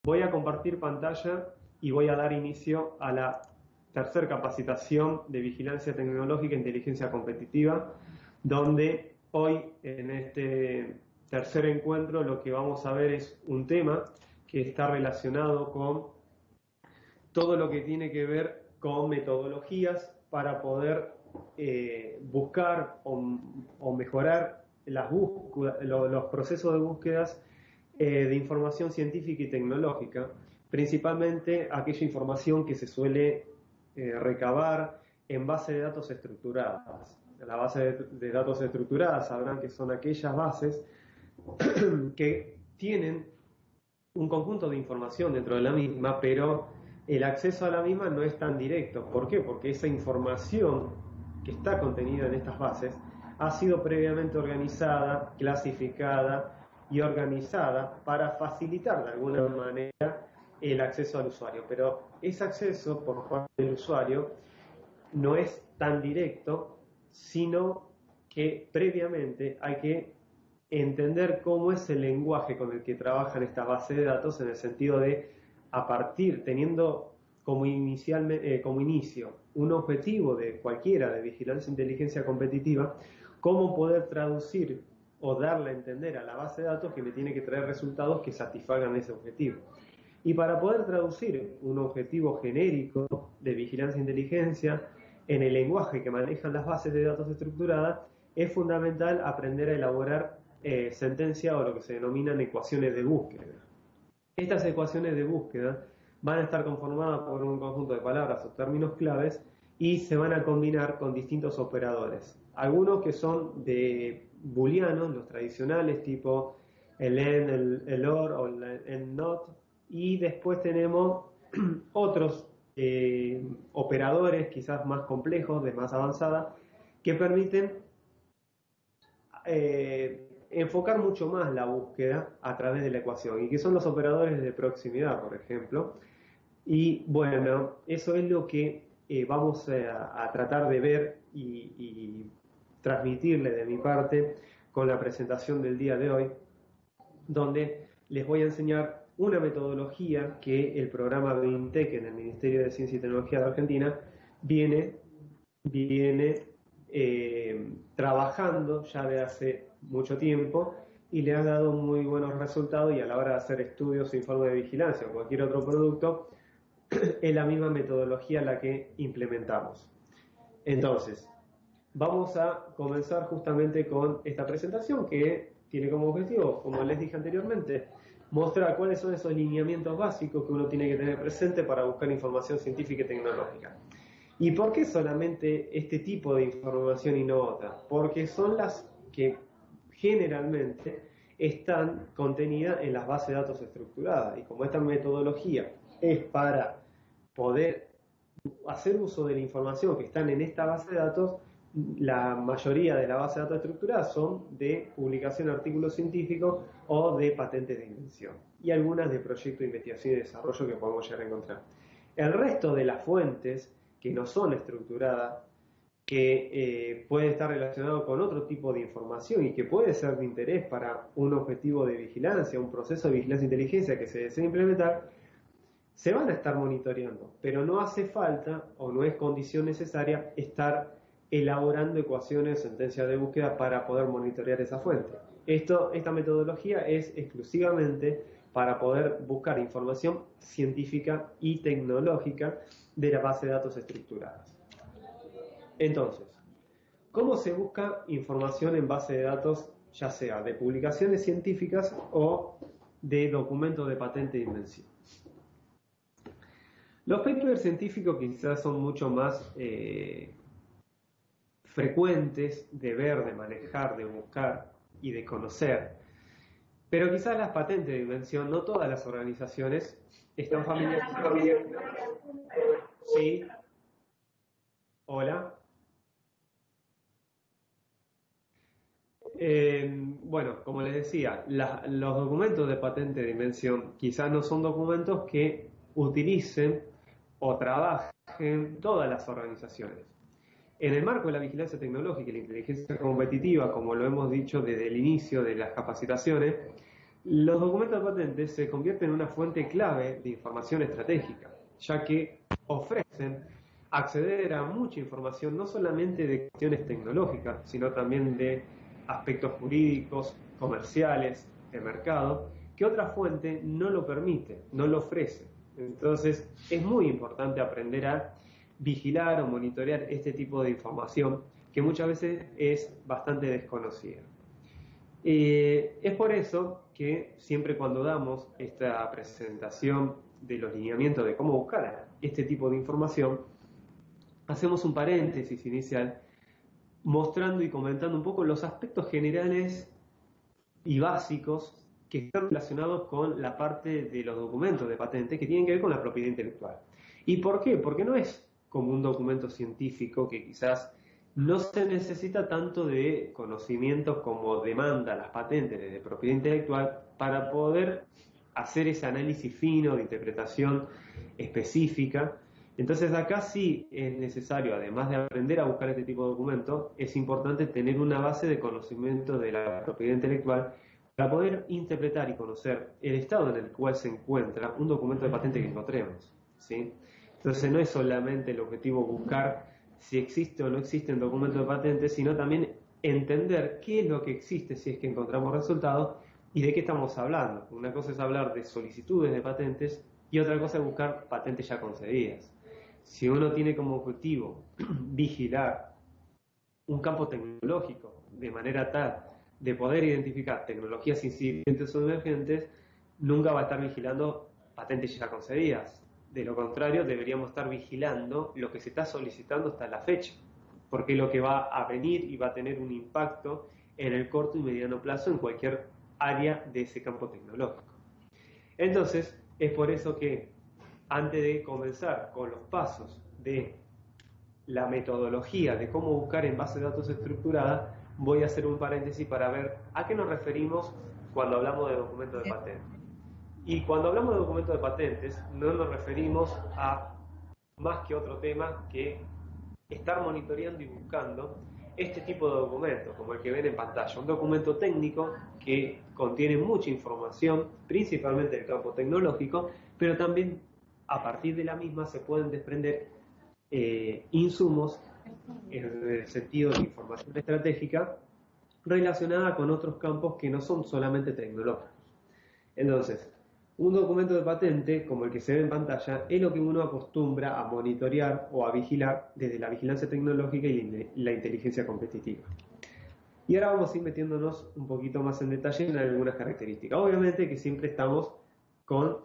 Voy a compartir pantalla y voy a dar inicio a la tercera capacitación de vigilancia tecnológica e inteligencia competitiva, donde hoy en este tercer encuentro lo que vamos a ver es un tema que está relacionado con todo lo que tiene que ver con metodologías para poder buscar o mejorar los procesos de búsquedas de información científica y tecnológica, principalmente aquella información que se suele recabar en base de datos estructuradas. La base de datos estructuradas sabrán que son aquellas bases que tienen un conjunto de información dentro de la misma, pero el acceso a la misma no es tan directo. ¿Por qué? Porque esa información que está contenida en estas bases ha sido previamente organizada, clasificada y organizada para facilitar de alguna manera el acceso al usuario. Pero ese acceso por parte del usuario no es tan directo, sino que previamente hay que entender cómo es el lenguaje con el que trabajan esta base de datos, en el sentido de, teniendo como inicio un objetivo de cualquiera de vigilancia e inteligencia competitiva, cómo poder traducir o darle a entender a la base de datos que me tiene que traer resultados que satisfagan ese objetivo. Y para poder traducir un objetivo genérico de vigilancia e inteligencia en el lenguaje que manejan las bases de datos estructuradas, es fundamental aprender a elaborar sentencias o lo que se denominan ecuaciones de búsqueda. Estas ecuaciones de búsqueda van a estar conformadas por un conjunto de palabras o términos claves y se van a combinar con distintos operadores. Algunos que son de booleanos, los tradicionales, tipo el AND, el OR o el AND NOT, y después tenemos otros operadores quizás más complejos, de más avanzada, que permiten enfocar mucho más la búsqueda a través de la ecuación, y que son los operadores de proximidad, por ejemplo. Y bueno, eso es lo que vamos a tratar de ver y transmitirle de mi parte con la presentación del día de hoy, donde les voy a enseñar una metodología que el programa BINTEC en el Ministerio de Ciencia y Tecnología de Argentina viene trabajando ya de hace mucho tiempo, y le ha dado muy buenos resultados, y a la hora de hacer estudios o informes de vigilancia o cualquier otro producto, es la misma metodología la que implementamos. Entonces, vamos a comenzar justamente con esta presentación, que tiene como objetivo, como les dije anteriormente, mostrar cuáles son esos lineamientos básicos que uno tiene que tener presente para buscar información científica y tecnológica. ¿Y por qué solamente este tipo de información y no otra? Porque son las que generalmente están contenidas en las bases de datos estructuradas, y como esta metodología es para poder hacer uso de la información que están en esta base de datos, la mayoría de la base de datos estructuradas son de publicación de artículos científicos o de patentes de invención, y algunas de proyectos de investigación y desarrollo que podemos llegar a encontrar. El resto de las fuentes que no son estructuradas, que puede estar relacionado con otro tipo de información y que puede ser de interés para un objetivo de vigilancia, un proceso de vigilancia e inteligencia que se desea implementar, se van a estar monitoreando, pero no hace falta o no es condición necesaria estar elaborando ecuaciones, sentencias de búsqueda para poder monitorear esa fuente. Esta metodología es exclusivamente para poder buscar información científica y tecnológica de la base de datos estructuradas. Entonces, ¿cómo se busca información en base de datos, ya sea de publicaciones científicas o de documentos de patente de invención? Los papers científicos quizás son mucho más frecuentes de ver, de manejar, de buscar y de conocer, pero quizás las patentes de invención, no todas las organizaciones están familiarizadas. Sí. Hola. Bueno, como les decía, los documentos de patente de invención quizás no son documentos que utilicen o trabajen todas las organizaciones. En el marco de la vigilancia tecnológica y la inteligencia competitiva, como lo hemos dicho desde el inicio de las capacitaciones, Los documentos de patentes se convierten en una fuente clave de información estratégica, ya que ofrecen acceder a mucha información, no solamente de cuestiones tecnológicas, sino también de aspectos jurídicos, comerciales, de mercado, que otra fuente no lo permite, no lo ofrece. Entonces, es muy importante aprender a vigilar o monitorear este tipo de información que muchas veces es bastante desconocida. Es por eso que siempre cuando damos esta presentación de los lineamientos de cómo buscar este tipo de información, hacemos un paréntesis inicial mostrando y comentando un poco los aspectos generales y básicos que están relacionados con la parte de los documentos de patente que tienen que ver con la propiedad intelectual. ¿Y por qué? Porque no es como un documento científico que quizás no se necesita tanto de conocimientos como demanda las patentes de propiedad intelectual para poder hacer ese análisis fino de interpretación específica. Entonces acá sí es necesario, además de aprender a buscar este tipo de documentos, es importante tener una base de conocimiento de la propiedad intelectual para poder interpretar y conocer el estado en el cual se encuentra un documento de patente que encontremos, ¿sí? Entonces no es solamente el objetivo buscar si existe o no existe un documento de patente, sino también entender qué es lo que existe si es que encontramos resultados y de qué estamos hablando. Una cosa es hablar de solicitudes de patentes y otra cosa es buscar patentes ya concedidas. Si uno tiene como objetivo vigilar un campo tecnológico de manera tal de poder identificar tecnologías incipientes o emergentes, nunca va a estar vigilando patentes ya concedidas. De lo contrario, deberíamos estar vigilando lo que se está solicitando hasta la fecha, porque es lo que va a venir y va a tener un impacto en el corto y mediano plazo en cualquier área de ese campo tecnológico. Entonces, es por eso que antes de comenzar con los pasos de la metodología de cómo buscar en base de datos estructurada, voy a hacer un paréntesis para ver a qué nos referimos cuando hablamos de documentos de patentes. Y cuando hablamos de documentos de patentes, no nos referimos a más que otro tema que estar monitoreando y buscando este tipo de documentos, como el que ven en pantalla. Un documento técnico que contiene mucha información, principalmente del campo tecnológico, pero también a partir de la misma se pueden desprender insumos en el sentido de información estratégica relacionada con otros campos que no son solamente tecnológicos. Entonces, un documento de patente, como el que se ve en pantalla, es lo que uno acostumbra a monitorear o a vigilar desde la vigilancia tecnológica y la inteligencia competitiva. Y ahora vamos a ir metiéndonos un poquito más en detalle en algunas características. Obviamente que siempre estamos con...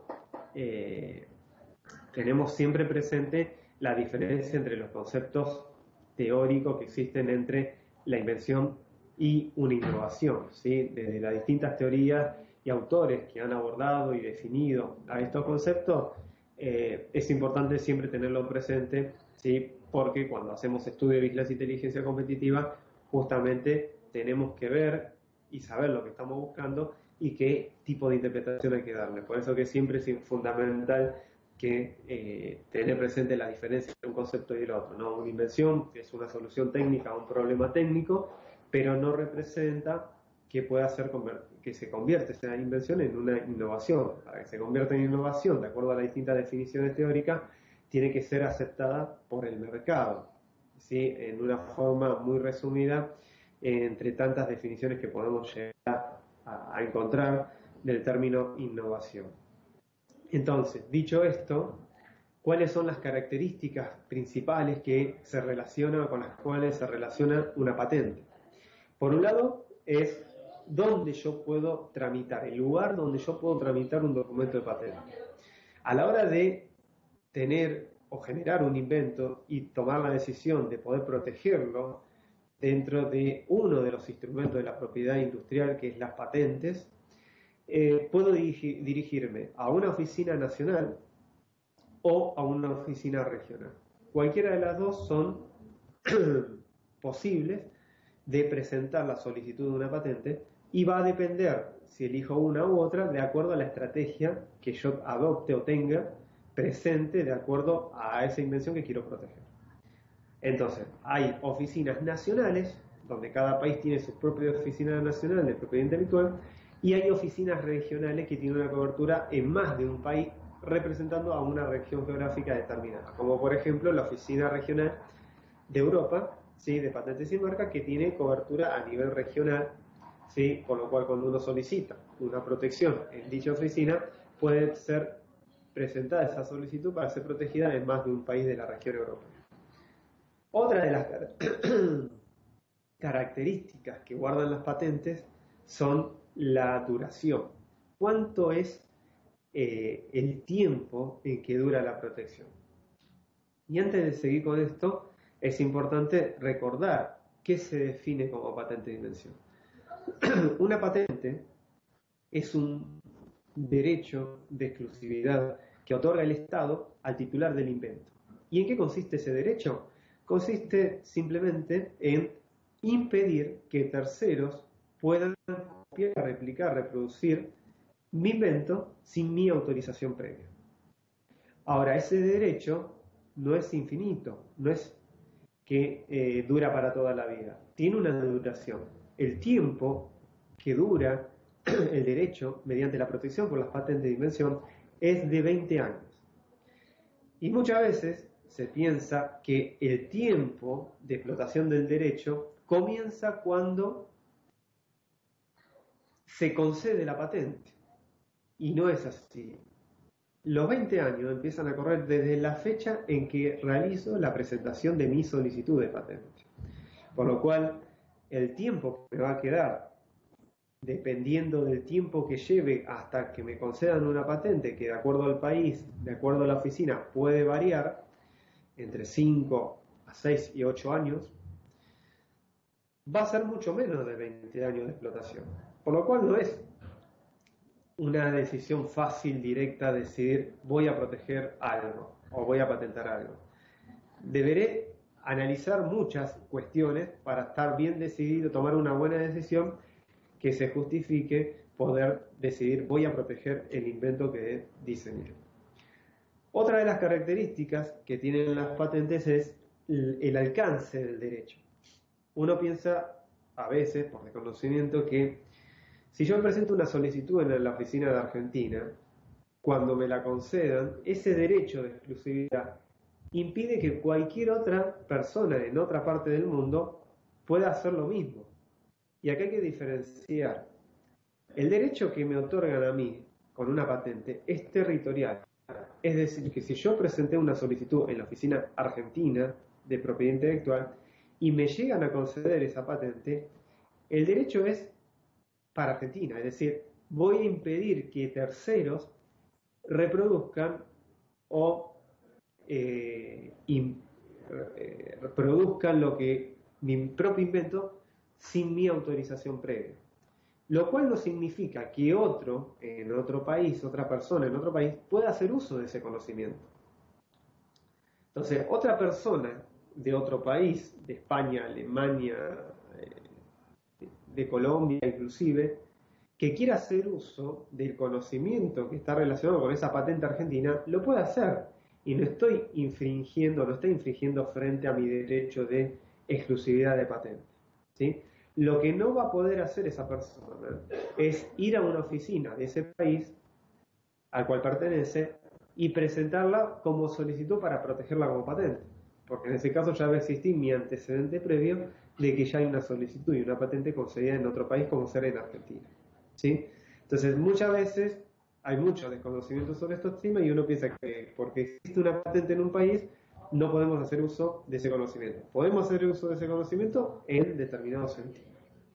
tenemos siempre presente la diferencia entre los conceptos teóricos que existen entre la invención y una innovación, ¿sí? Desde las distintas teorías y autores que han abordado y definido a estos conceptos, es importante siempre tenerlo presente, ¿sí? Porque cuando hacemos estudios de vigilancia e inteligencia competitiva, justamente tenemos que ver y saber lo que estamos buscando y qué tipo de interpretación hay que darle. Por eso que siempre es fundamental que tener presente la diferencia entre un concepto y el otro, ¿no? Una invención es una solución técnica a un problema técnico, pero no representa que pueda hacer que se convierta esa invención en una innovación. Para que se convierta en innovación, de acuerdo a las distintas definiciones teóricas, tiene que ser aceptada por el mercado, ¿sí? En una forma muy resumida, entre tantas definiciones que podemos llegar a encontrar del término innovación. Entonces, dicho esto, ¿cuáles son las características principales que se relacionan con las cuales se relaciona una patente? Por un lado, es dónde yo puedo tramitar, el lugar donde yo puedo tramitar un documento de patente. A la hora de tener o generar un invento y tomar la decisión de poder protegerlo dentro de uno de los instrumentos de la propiedad industrial, que es las patentes, puedo dirigirme a una oficina nacional o a una oficina regional. Cualquiera de las dos son posibles de presentar la solicitud de una patente y va a depender si elijo una u otra de acuerdo a la estrategia que yo adopte o tenga presente de acuerdo a esa invención que quiero proteger. Entonces, hay oficinas nacionales, donde cada país tiene su propia oficina nacional de propiedad intelectual, y hay oficinas regionales que tienen una cobertura en más de un país, representando a una región geográfica determinada, como por ejemplo la oficina regional de Europa, ¿sí?, de patentes y marcas, que tiene cobertura a nivel regional, ¿sí?, con lo cual cuando uno solicita una protección en dicha oficina, puede ser presentada esa solicitud para ser protegida en más de un país de la región europea. Otra de las características que guardan las patentes son la duración. ¿Cuánto es el tiempo en que dura la protección? Y antes de seguir con esto, es importante recordar qué se define como patente de invención. Una patente es un derecho de exclusividad que otorga el Estado al titular del invento. ¿Y en qué consiste ese derecho? Consiste simplemente en impedir que terceros puedan copiar, replicar, reproducir mi invento sin mi autorización previa. Ahora, ese derecho no es infinito, no es que dura para toda la vida. Tiene una duración. El tiempo que dura el derecho mediante la protección por las patentes de invención es de 20 años. Y muchas veces se piensa que el tiempo de explotación del derecho comienza cuando se concede la patente. Y no es así. Los 20 años empiezan a correr desde la fecha en que realizo la presentación de mi solicitud de patente. Por lo cual, el tiempo que me va a quedar, dependiendo del tiempo que lleve hasta que me concedan una patente, que de acuerdo al país, de acuerdo a la oficina, puede variar entre 5 a 6 y 8 años, va a ser mucho menos de 20 años de explotación. Por lo cual no es una decisión fácil, directa, decidir voy a proteger algo o voy a patentar algo. Deberé analizar muchas cuestiones para estar bien decidido, tomar una buena decisión que se justifique poder decidir voy a proteger el invento que diseñé. Otra de las características que tienen las patentes es el alcance del derecho. Uno piensa a veces, por desconocimiento, que si yo presento una solicitud en la oficina de Argentina, cuando me la concedan, ese derecho de exclusividad impide que cualquier otra persona en otra parte del mundo pueda hacer lo mismo. Y acá hay que diferenciar. El derecho que me otorgan a mí con una patente es territorial. Es decir, que si yo presenté una solicitud en la oficina argentina de propiedad intelectual y me llegan a conceder esa patente, el derecho es para Argentina, es decir, voy a impedir que terceros reproduzcan o reproduzcan lo que mi propio invento sin mi autorización previa. Lo cual no significa que otro en otro país, otra persona en otro país, pueda hacer uso de ese conocimiento. Entonces, otra persona de otro país, de España, Alemania, de Colombia inclusive, que quiera hacer uso del conocimiento que está relacionado con esa patente argentina, lo puede hacer. Y no está infringiendo frente a mi derecho de exclusividad de patente, ¿sí? Lo que no va a poder hacer esa persona es ir a una oficina de ese país al cual pertenece y presentarla como solicitud para protegerla como patente. Porque en ese caso ya va a existir mi antecedente previo de que ya hay una solicitud y una patente concedida en otro país, como ser en Argentina, ¿sí? Entonces, muchas veces hay mucho desconocimiento sobre estos temas y uno piensa que porque existe una patente en un país no podemos hacer uso de ese conocimiento. Podemos hacer uso de ese conocimiento en determinado sentido.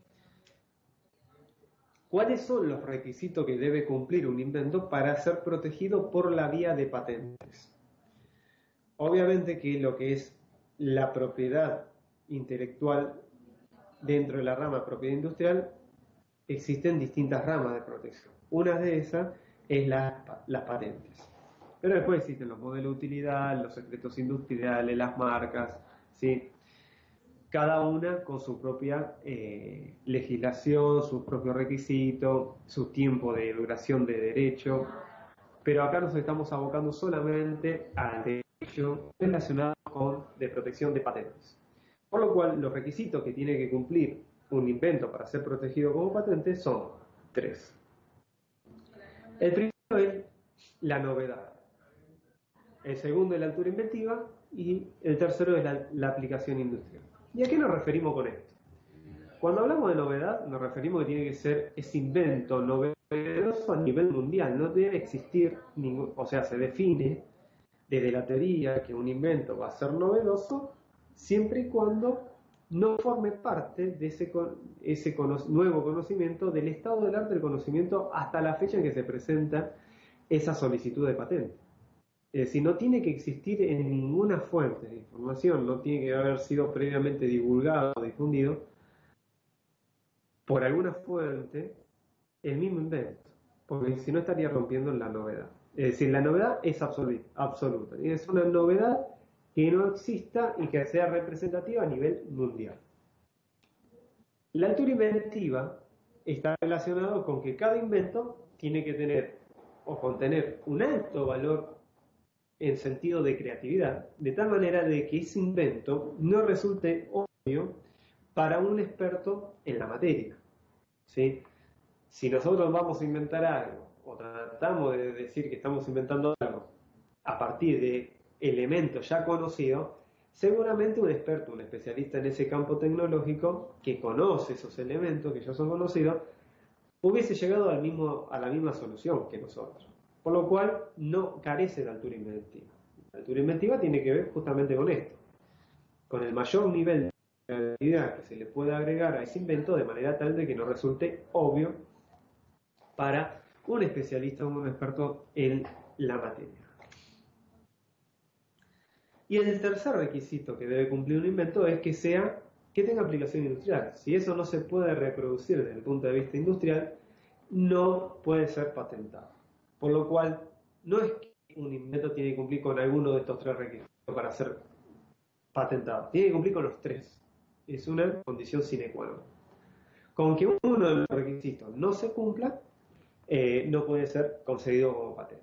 ¿Cuáles son los requisitos que debe cumplir un invento para ser protegido por la vía de patentes? Obviamente que lo que es la propiedad intelectual dentro de la rama propiedad industrial, existen distintas ramas de protección. Una de esas es las patentes. Pero después existen los modelos de utilidad, los secretos industriales, las marcas, ¿sí? Cada una con su propia legislación, sus propios requisitos, su tiempo de duración de derecho. Pero acá nos estamos abocando solamente al derecho relacionado con de protección de patentes. Por lo cual, los requisitos que tiene que cumplir un invento para ser protegido como patente son tres. El primero es la novedad. El segundo es la altura inventiva y el tercero es la aplicación industrial. ¿Y a qué nos referimos con esto? Cuando hablamos de novedad, nos referimos que tiene que ser ese invento novedoso a nivel mundial. No debe existir ningún, o sea, se define desde la teoría que un invento va a ser novedoso siempre y cuando no forme parte de ese nuevo conocimiento, del estado del arte del conocimiento hasta la fecha en que se presenta esa solicitud de patente. Es decir, no tiene que existir en ninguna fuente de información, no tiene que haber sido previamente divulgado o difundido por alguna fuente el mismo invento, porque si no estaría rompiendo la novedad. Es decir, la novedad es absoluta, y es una novedad que no exista y que sea representativa a nivel mundial. La altura inventiva está relacionado con que cada invento tiene que tener o contener un alto valor en sentido de creatividad, de tal manera de que ese invento no resulte obvio para un experto en la materia. ¿Sí? Si nosotros vamos a inventar algo, o tratamos de decir que estamos inventando algo a partir de elementos ya conocidos, seguramente un experto, un especialista en ese campo tecnológico, que conoce esos elementos que ya son conocidos, hubiese llegado a la misma solución que nosotros. Por lo cual no carece de altura inventiva. La altura inventiva tiene que ver justamente con esto, con el mayor nivel de creatividad que se le pueda agregar a ese invento de manera tal de que no resulte obvio para un especialista o un experto en la materia. Y el tercer requisito que debe cumplir un invento es que tenga aplicación industrial. Si eso no se puede reproducir desde el punto de vista industrial, no puede ser patentado. Por lo cual, no es que un invento tiene que cumplir con alguno de estos tres requisitos para ser patentado. Tiene que cumplir con los tres. Es una condición sine qua non. Con que uno de los requisitos no se cumpla, no puede ser concedido como patente.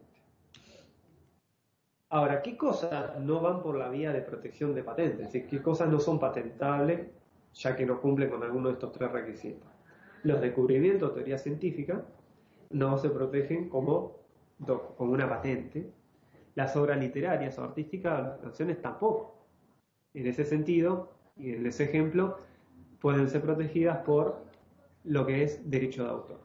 Ahora, ¿qué cosas no van por la vía de protección de patentes? Es decir, ¿qué cosas no son patentables ya que no cumplen con alguno de estos tres requisitos? Los descubrimientos o teoría científica no se protegen como una patente. Las obras literarias o artísticas, las canciones tampoco. En ese sentido, y en ese ejemplo, pueden ser protegidas por lo que es derecho de autor.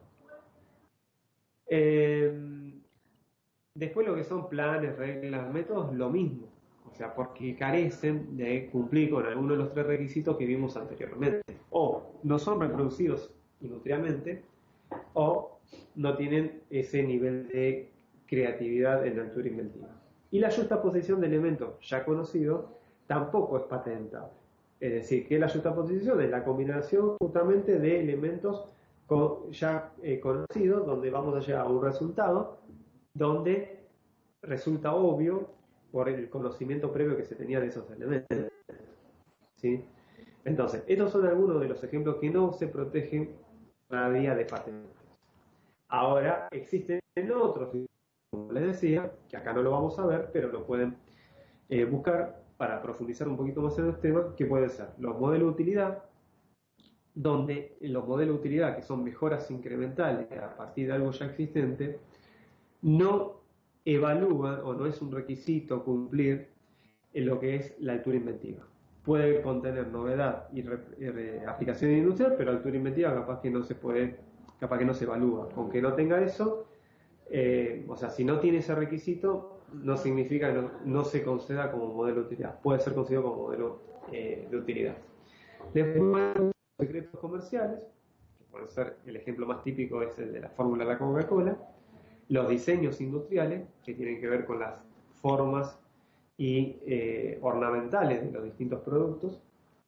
Después lo que son planes, reglas, métodos, lo mismo. O sea, porque carecen de cumplir con alguno de los tres requisitos que vimos anteriormente. O no son reproducidos industrialmente, o no tienen ese nivel de creatividad en la altura inventiva. Y la justaposición de elementos ya conocidos tampoco es patentable. Es decir, que la justaposición es la combinación justamente de elementos ya conocidos, donde vamos a llegar a un resultado donde resulta obvio por el conocimiento previo que se tenía de esos elementos. ¿Sí? Entonces, estos son algunos de los ejemplos que no se protegen por la vía de patentes. Ahora, existen otros, como les decía, que acá no lo vamos a ver, pero lo pueden buscar para profundizar un poquito más en los temas, que pueden ser los modelos de utilidad, donde los modelos de utilidad, que son mejoras incrementales a partir de algo ya existente, no evalúan o no es un requisito cumplir en lo que es la altura inventiva. Puede contener novedad y aplicación industrial, pero altura inventiva capaz que no se evalúa. Aunque no tenga eso, o sea, si no tiene ese requisito, no significa que no se conceda como modelo de utilidad. Puede ser considerado como modelo de utilidad. Después, secretos comerciales, que pueden ser, el ejemplo más típico es el de la fórmula de la Coca-Cola. Los diseños industriales, que tienen que ver con las formas y ornamentales de los distintos productos.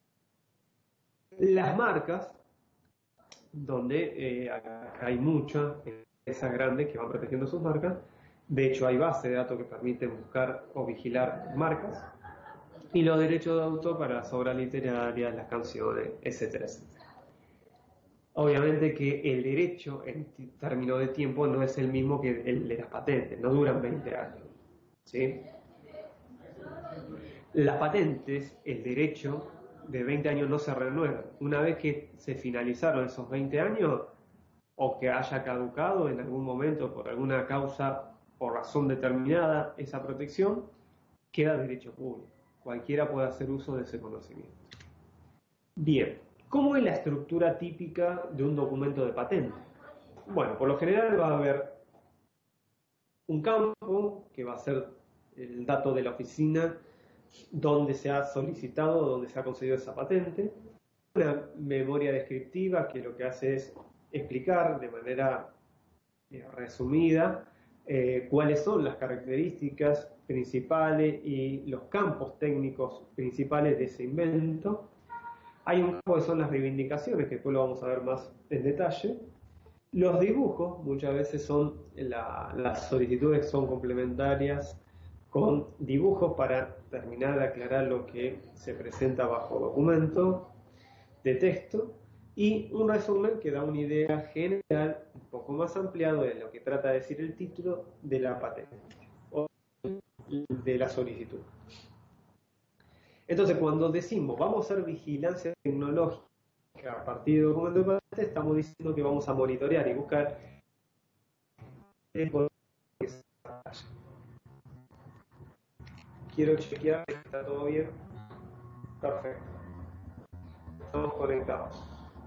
Las marcas, donde hay muchas empresas grandes que van protegiendo sus marcas. De hecho, hay bases de datos que permiten buscar o vigilar marcas. Y los derechos de autor para las obras literarias, las canciones, etcétera, etcétera. Obviamente que el derecho en términos de tiempo no es el mismo que el de las patentes, no duran 20 años. ¿Sí? Las patentes, el derecho de 20 años no se renueva. Una vez que se finalizaron esos 20 años, o que haya caducado en algún momento por alguna causa o razón determinada esa protección, queda derecho público. Cualquiera puede hacer uso de ese conocimiento. Bien, ¿cómo es la estructura típica de un documento de patente? Bueno, por lo general va a haber un campo que va a ser el dato de la oficina donde se ha solicitado, donde se ha concedido esa patente, una memoria descriptiva que lo que hace es explicar de manera resumida cuáles son las características principales y los campos técnicos principales de ese invento. Hay un campo que son las reivindicaciones, que después lo vamos a ver más en detalle. Los dibujos, muchas veces son las solicitudes son complementarias con dibujos para terminar de aclarar lo que se presenta bajo documento de texto, y un resumen que da una idea general un poco más ampliado de lo que trata de decir el título de la patente o de la solicitud. Entonces, cuando decimos vamos a hacer vigilancia tecnológica a partir de documento de patente, estamos diciendo que vamos a monitorear y buscar quiero chequear que está todo bien. Perfecto. Estamos conectados.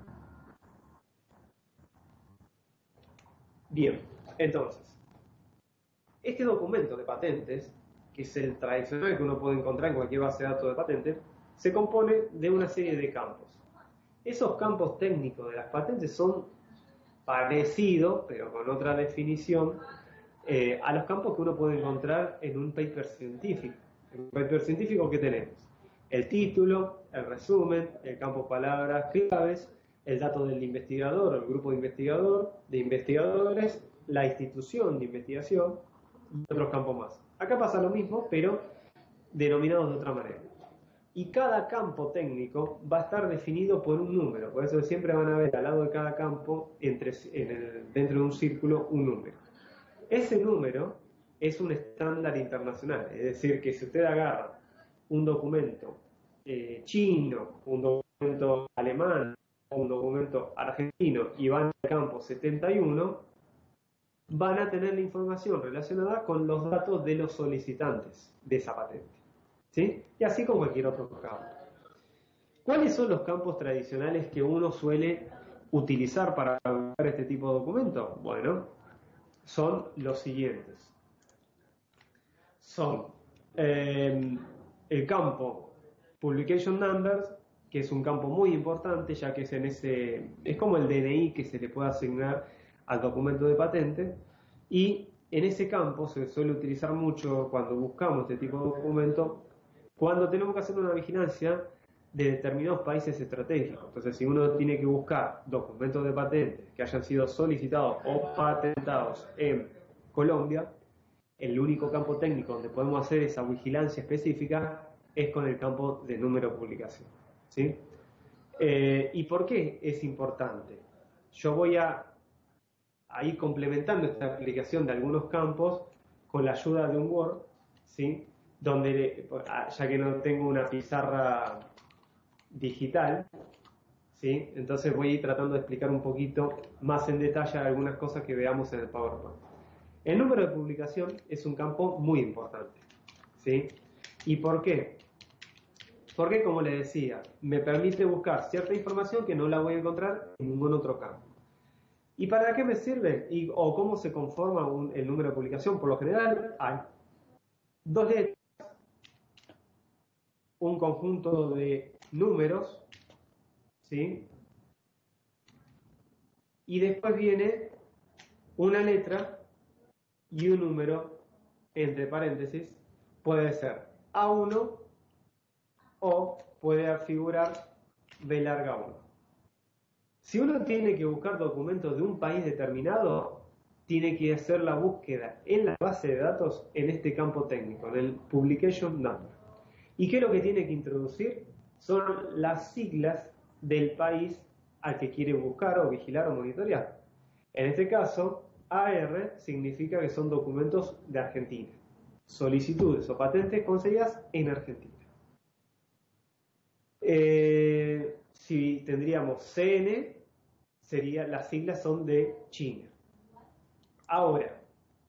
Bien, entonces, este documento de patentes, que es el tradicional que uno puede encontrar en cualquier base de datos de patentes, se compone de una serie de campos. Esos campos técnicos de las patentes son parecidos, pero con otra definición, a los campos que uno puede encontrar en un paper científico. En un paper científico, ¿qué tenemos? El título, el resumen, el campo palabras claves, el dato del investigador o el grupo de investigadores, la institución de investigación y otros campos más. Acá pasa lo mismo, pero denominados de otra manera. Y cada campo técnico va a estar definido por un número, por eso siempre van a ver al lado de cada campo, dentro de un círculo, un número. Ese número es un estándar internacional, es decir, que si usted agarra un documento chino, un documento alemán o un documento argentino y van al campo 71, van a tener la información relacionada con los datos de los solicitantes de esa patente. ¿Sí? Y así con cualquier otro campo. ¿Cuáles son los campos tradicionales que uno suele utilizar para buscar este tipo de documentos? Bueno, son los siguientes. Son el campo Publication Numbers, que es un campo muy importante, ya que es como el DNI que se le puede asignar al documento de patente, y en ese campo se suele utilizar mucho cuando buscamos este tipo de documento, cuando tenemos que hacer una vigilancia de determinados países estratégicos. Entonces, si uno tiene que buscar documentos de patente que hayan sido solicitados o patentados en Colombia, el único campo técnico donde podemos hacer esa vigilancia específica es con el campo de número de publicación. ¿Sí? ¿Y por qué es importante? Yo voy a ir complementando esta aplicación de algunos campos con la ayuda de un Word, ¿sí? Donde, ya que no tengo una pizarra digital, ¿sí? Entonces voy a ir tratando de explicar un poquito más en detalle algunas cosas que veamos en el PowerPoint. El número de publicación es un campo muy importante, ¿sí? ¿Y por qué? Porque, como les decía, me permite buscar cierta información que no la voy a encontrar en ningún otro campo. ¿Y para qué me sirve? ¿O cómo se conforma el número de publicación? Por lo general hay dos letras, un conjunto de números, ¿sí? Y después viene una letra y un número entre paréntesis. Puede ser A1 o puede figurar B larga 1. Si uno tiene que buscar documentos de un país determinado, tiene que hacer la búsqueda en la base de datos en este campo técnico, en el Publication Number. ¿Y qué es lo que tiene que introducir? Son las siglas del país al que quiere buscar o vigilar o monitorear. En este caso, AR significa que son documentos de Argentina, solicitudes o patentes concedidas en Argentina. Si tendríamos CN, las siglas son de China. Ahora,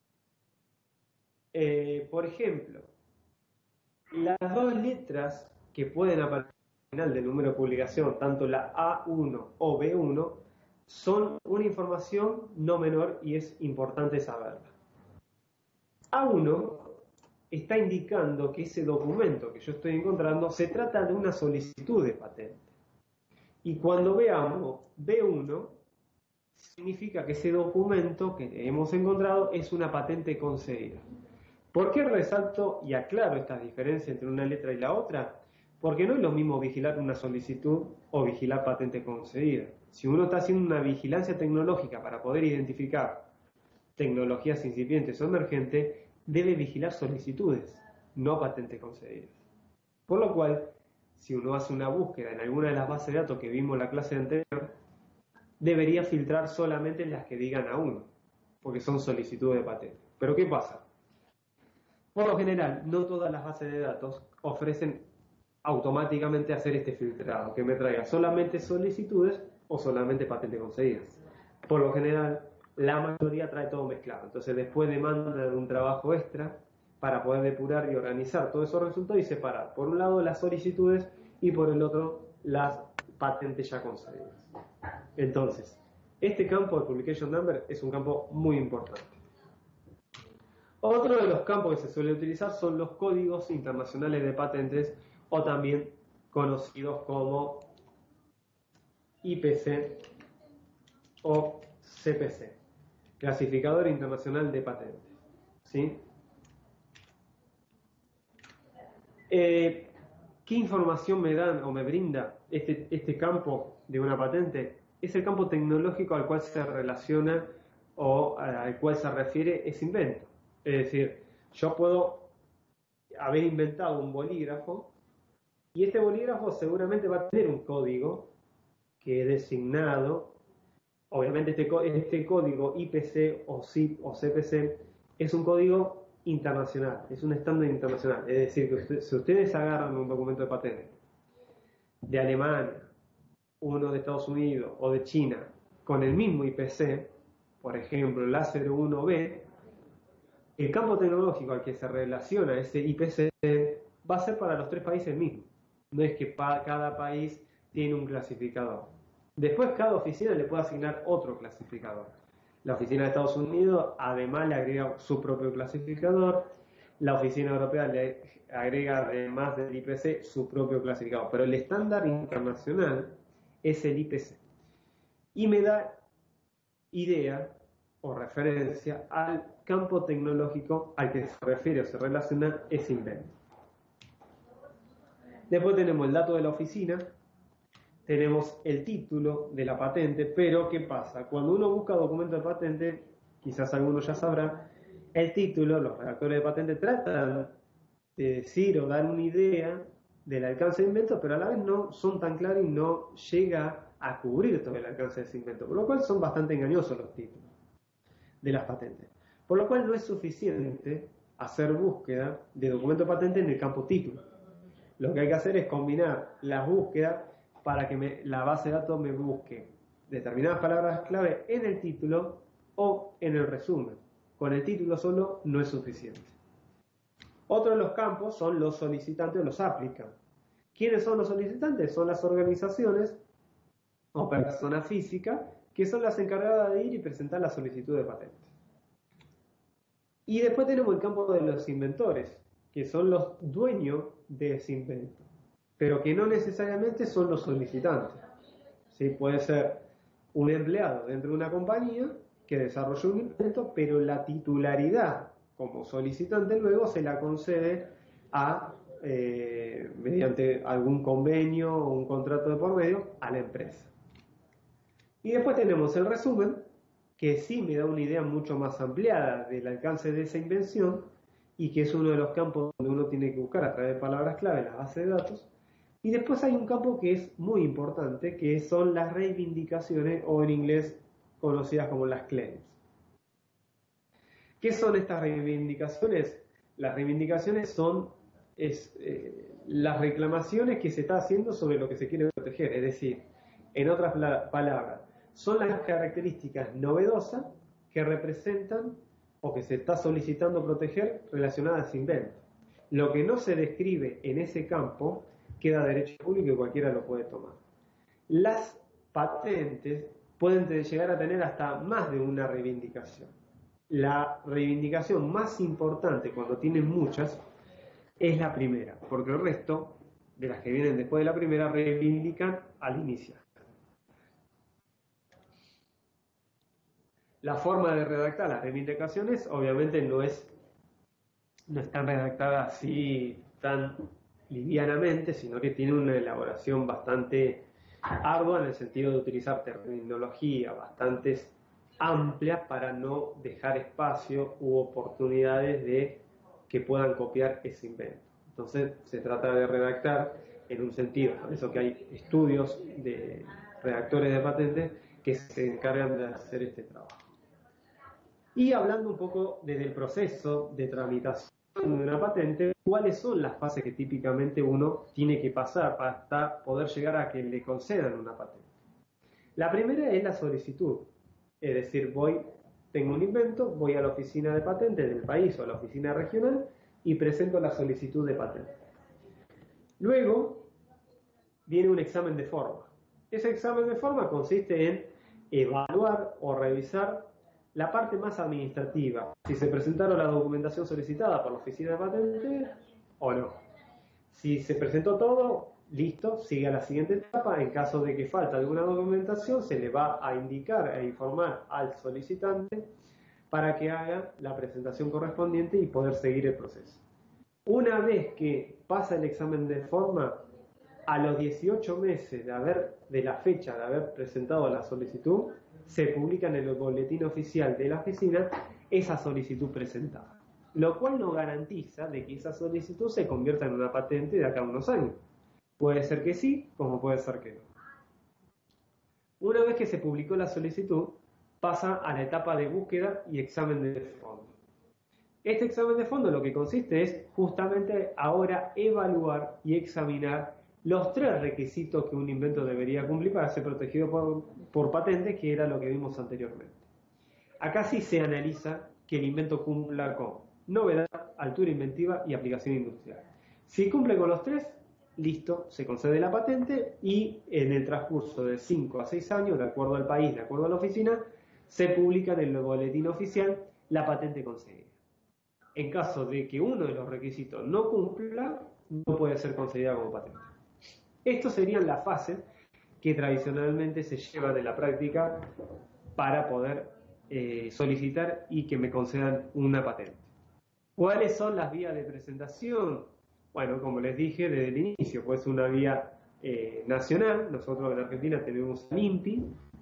por ejemplo, las dos letras que pueden aparecer al final del número de publicación, tanto la A1 o B1, son una información no menor y es importante saberla. A1 está indicando que ese documento que yo estoy encontrando se trata de una solicitud de patente. Y cuando veamos B1, significa que ese documento que hemos encontrado es una patente concedida. ¿Por qué resalto y aclaro esta diferencia entre una letra y la otra? Porque no es lo mismo vigilar una solicitud o vigilar patente concedida. Si uno está haciendo una vigilancia tecnológica para poder identificar tecnologías incipientes o emergentes, debe vigilar solicitudes, no patentes concedidas. Por lo cual, si uno hace una búsqueda en alguna de las bases de datos que vimos en la clase anterior, debería filtrar solamente las que digan A1, porque son solicitudes de patente. Pero ¿qué pasa? Por lo general, no todas las bases de datos ofrecen automáticamente hacer este filtrado, que me traiga solamente solicitudes o solamente patentes concedidas. Por lo general, la mayoría trae todo mezclado. Entonces, después demanda de un trabajo extra para poder depurar y organizar todos esos resultados y separar, por un lado, las solicitudes y por el otro, las patentes ya concedidas. Entonces, este campo de Publication Number es un campo muy importante. Otro de los campos que se suele utilizar son los códigos internacionales de patentes, o también conocidos como IPC o CPC, Clasificador Internacional de Patentes. ¿Sí? ¿Qué información me dan o me brinda este campo de una patente? Es el campo tecnológico al cual se relaciona o al cual se refiere ese invento. Es decir, yo puedo haber inventado un bolígrafo y este bolígrafo seguramente va a tener un código que he designado. Obviamente este código IPC o CIP o CPC es un código internacional, es un estándar internacional. Es decir, que si ustedes agarran un documento de patente de Alemania, uno de Estados Unidos o de China con el mismo IPC, por ejemplo el A01B, el campo tecnológico al que se relaciona ese IPC va a ser para los tres países mismos. No es que cada país tiene un clasificador. Después cada oficina le puede asignar otro clasificador. La oficina de Estados Unidos además le agrega su propio clasificador. La oficina europea le agrega además del IPC su propio clasificador. Pero el estándar internacional es el IPC. Y me da idea o referencia al campo tecnológico al que se refiere o se relaciona ese invento. Después tenemos el dato de la oficina, tenemos el título de la patente, pero ¿qué pasa? Cuando uno busca documento de patente, quizás algunos ya sabrán, el título, los redactores de patente tratan de decir o dar una idea del alcance del invento, pero a la vez no son tan claros y no llega a cubrir todo el alcance de ese invento, por lo cual son bastante engañosos los títulos de las patentes. Por lo cual no es suficiente hacer búsqueda de documento de patente en el campo título. Lo que hay que hacer es combinar las búsquedas para que la base de datos me busque determinadas palabras clave en el título o en el resumen. Con el título solo no es suficiente. Otro de los campos son los solicitantes o los applicants. ¿Quiénes son los solicitantes? Son las organizaciones o personas físicas que son las encargadas de ir y presentar la solicitud de patente. Y después tenemos el campo de los inventores, que son los dueños de ese invento, pero que no necesariamente son los solicitantes. ¿Sí? Puede ser un empleado dentro de una compañía que desarrolló un invento, pero la titularidad como solicitante luego se la concede mediante algún convenio o un contrato de por medio a la empresa. Y después tenemos el resumen, que sí me da una idea mucho más ampliada del alcance de esa invención y que es uno de los campos donde uno tiene que buscar a través de palabras clave en la base de datos. Y después hay un campo que es muy importante, que son las reivindicaciones, o en inglés conocidas como las claims. ¿Qué son estas reivindicaciones? Las reivindicaciones son las reclamaciones que se está haciendo sobre lo que se quiere proteger, es decir, en otras palabras, son las características novedosas que representan o que se está solicitando proteger relacionadas a ese invento. Lo que no se describe en ese campo queda derecho público y cualquiera lo puede tomar. Las patentes pueden llegar a tener hasta más de una reivindicación. La reivindicación más importante cuando tienen muchas es la primera, porque el resto de las que vienen después de la primera reivindican al iniciar. La forma de redactar las reivindicaciones obviamente no están redactadas así tan livianamente, sino que tiene una elaboración bastante ardua en el sentido de utilizar terminología bastante amplia para no dejar espacio u oportunidades de que puedan copiar ese invento. Entonces se trata de redactar en un sentido, por eso que hay estudios de redactores de patentes que se encargan de hacer este trabajo. Y hablando un poco desde el proceso de tramitación de una patente, ¿cuáles son las fases que típicamente uno tiene que pasar para hasta poder llegar a que le concedan una patente? La primera es la solicitud, es decir, tengo un invento, voy a la oficina de patentes del país o a la oficina regional y presento la solicitud de patente. Luego viene un examen de forma. Ese examen de forma consiste en evaluar o revisar la parte más administrativa, si se presentaron la documentación solicitada por la oficina de patentes o no. Si se presentó todo, listo, sigue a la siguiente etapa. En caso de que falta alguna documentación, se le va a indicar e informar al solicitante para que haga la presentación correspondiente y poder seguir el proceso. Una vez que pasa el examen de forma, a los 18 meses de la fecha de haber presentado la solicitud, se publica en el boletín oficial de la oficina esa solicitud presentada, lo cual no garantiza de que esa solicitud se convierta en una patente de acá a unos años. Puede ser que sí, como puede ser que no. Una vez que se publicó la solicitud, pasa a la etapa de búsqueda y examen de fondo. Este examen de fondo lo que consiste es justamente ahora evaluar y examinar los 3 requisitos que un invento debería cumplir para ser protegido por patente, que era lo que vimos anteriormente. Acá sí se analiza que el invento cumpla con novedad, altura inventiva y aplicación industrial. Si cumple con los 3, listo, se concede la patente y en el transcurso de 5 a 6 años, de acuerdo al país, de acuerdo a la oficina, se publica en el boletín oficial la patente concedida. En caso de que uno de los requisitos no cumpla, no puede ser concedida como patente. Estas serían las fases que tradicionalmente se llevan en la práctica para poder solicitar y que me concedan una patente. ¿Cuáles son las vías de presentación? Bueno, como les dije desde el inicio, pues una vía nacional. Nosotros en Argentina tenemos el INPI,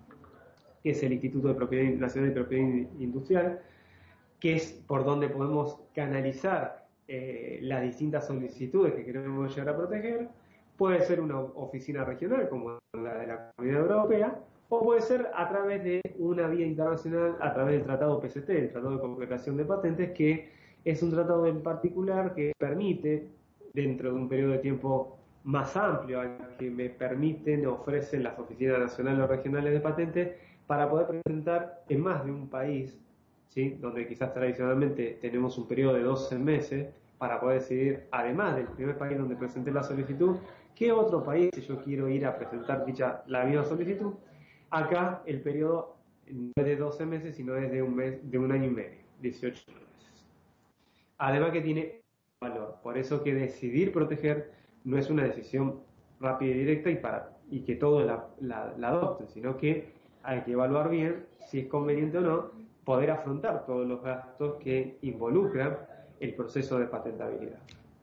que es el Instituto de Propiedad Nacional de Propiedad Industrial, que es por donde podemos canalizar las distintas solicitudes que queremos llegar a proteger. Puede ser una oficina regional como la de la Comunidad Europea, o puede ser a través de una vía internacional, a través del Tratado PCT, el Tratado de Cooperación de Patentes, que es un tratado en particular que permite, dentro de un periodo de tiempo más amplio al que me ofrecen las oficinas nacionales o regionales de patentes, para poder presentar en más de un país, ¿sí?, donde quizás tradicionalmente tenemos un periodo de 12 meses, para poder decidir, además del primer país donde presenté la solicitud, qué otro país si yo quiero ir a presentar la misma solicitud. Acá el periodo no es de 12 meses, sino es de un año y medio, 18 meses. Además que tiene valor, por eso que decidir proteger no es una decisión rápida y directa y que todos la adopten, sino que hay que evaluar bien si es conveniente o no poder afrontar todos los gastos que involucran el proceso de patentabilidad.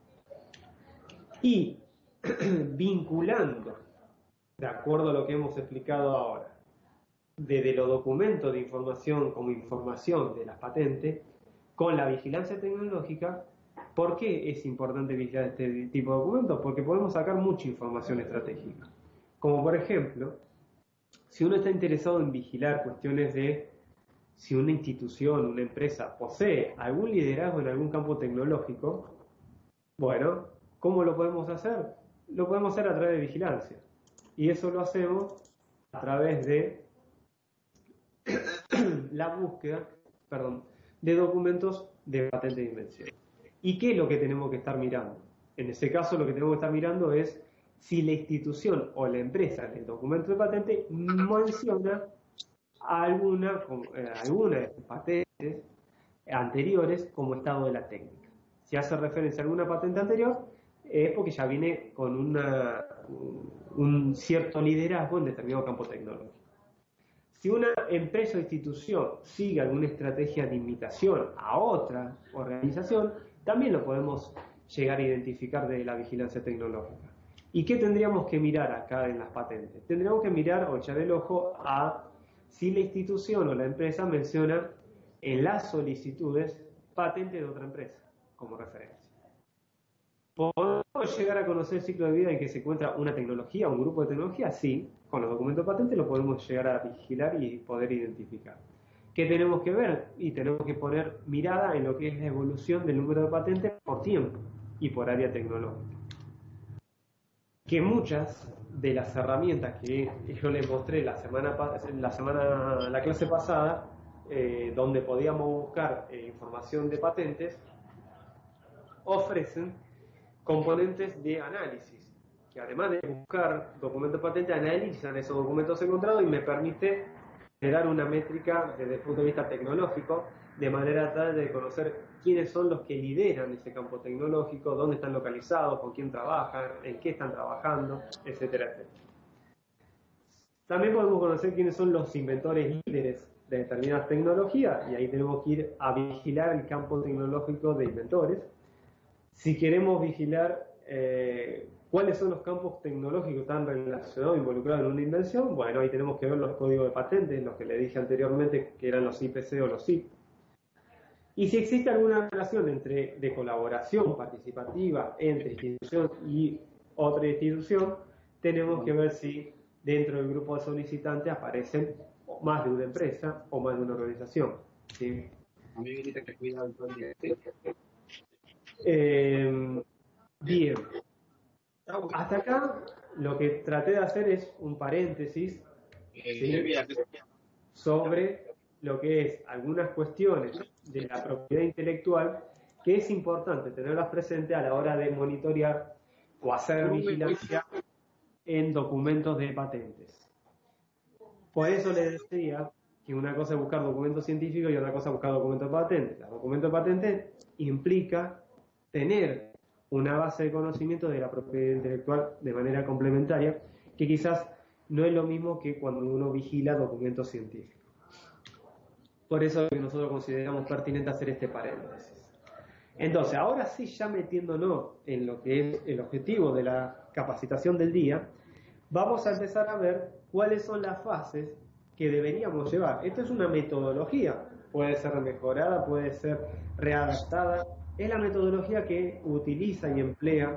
Y vinculando, de acuerdo a lo que hemos explicado ahora, desde los documentos de información como información de las patentes, con la vigilancia tecnológica, ¿por qué es importante vigilar este tipo de documentos? Porque podemos sacar mucha información estratégica. Como por ejemplo, si uno está interesado en vigilar cuestiones de si una institución, una empresa posee algún liderazgo en algún campo tecnológico, bueno, ¿cómo lo podemos hacer? Lo podemos hacer a través de vigilancia. Y eso lo hacemos a través de la búsqueda, de documentos de patente de invención. ¿Y qué es lo que tenemos que estar mirando? En ese caso, lo que tenemos que estar mirando es si la institución o la empresa en el documento de patente menciona alguna de sus patentes anteriores como estado de la técnica. Si hace referencia a alguna patente anterior, es porque ya viene con un cierto liderazgo en determinado campo tecnológico. Si una empresa o institución sigue alguna estrategia de imitación a otra organización, también lo podemos llegar a identificar desde la vigilancia tecnológica. ¿Y qué tendríamos que mirar acá en las patentes? Tendríamos que mirar o echar el ojo a si la institución o la empresa menciona en las solicitudes patente de otra empresa como referencia. ¿Podemos llegar a conocer el ciclo de vida en que se encuentra una tecnología, un grupo de tecnología? Sí, con los documentos de patente lo podemos llegar a vigilar y poder identificar. ¿Qué tenemos que ver? Y tenemos que poner mirada en lo que es la evolución del número de patentes por tiempo y por área tecnológica. Que muchas de las herramientas que yo les mostré la clase pasada, donde podíamos buscar información de patentes, ofrecen componentes de análisis, que además de buscar documentos de patente, analizan esos documentos encontrados y me permite generar una métrica desde el punto de vista tecnológico, de manera tal de conocer quiénes son los que lideran ese campo tecnológico, dónde están localizados, con quién trabajan, en qué están trabajando, etcétera, etcétera. También podemos conocer quiénes son los inventores líderes de determinadas tecnologías, y ahí tenemos que ir a vigilar el campo tecnológico de inventores. Si queremos vigilar cuáles son los campos tecnológicos que están relacionados, involucrados en una invención, bueno, ahí tenemos que ver los códigos de patentes, los que le dije anteriormente, que eran los IPC o los IP. Y si existe alguna relación de colaboración participativa entre institución y otra institución, tenemos que ver si dentro del grupo de solicitantes aparecen más de una empresa o más de una organización. ¿Sí? A mí me dice que cuida el bien. Hasta acá lo que traté de hacer es un paréntesis, ¿sí?, sobre lo que es algunas cuestiones de la propiedad intelectual que es importante tenerlas presentes a la hora de monitorear o hacer vigilancia en documentos de patentes. Por eso les decía que una cosa es buscar documentos científicos y otra cosa es buscar documentos de patentes. El documento de patente implica tener una base de conocimiento de la propiedad intelectual de manera complementaria, que quizás no es lo mismo que cuando uno vigila documentos científicos. Por eso es que nosotros consideramos pertinente hacer este paréntesis. Entonces, ahora sí, ya metiéndonos en lo que es el objetivo de la capacitación del día, vamos a empezar a ver cuáles son las fases que deberíamos llevar. Esto es una metodología, puede ser mejorada, puede ser readaptada. Es la metodología que utiliza y emplea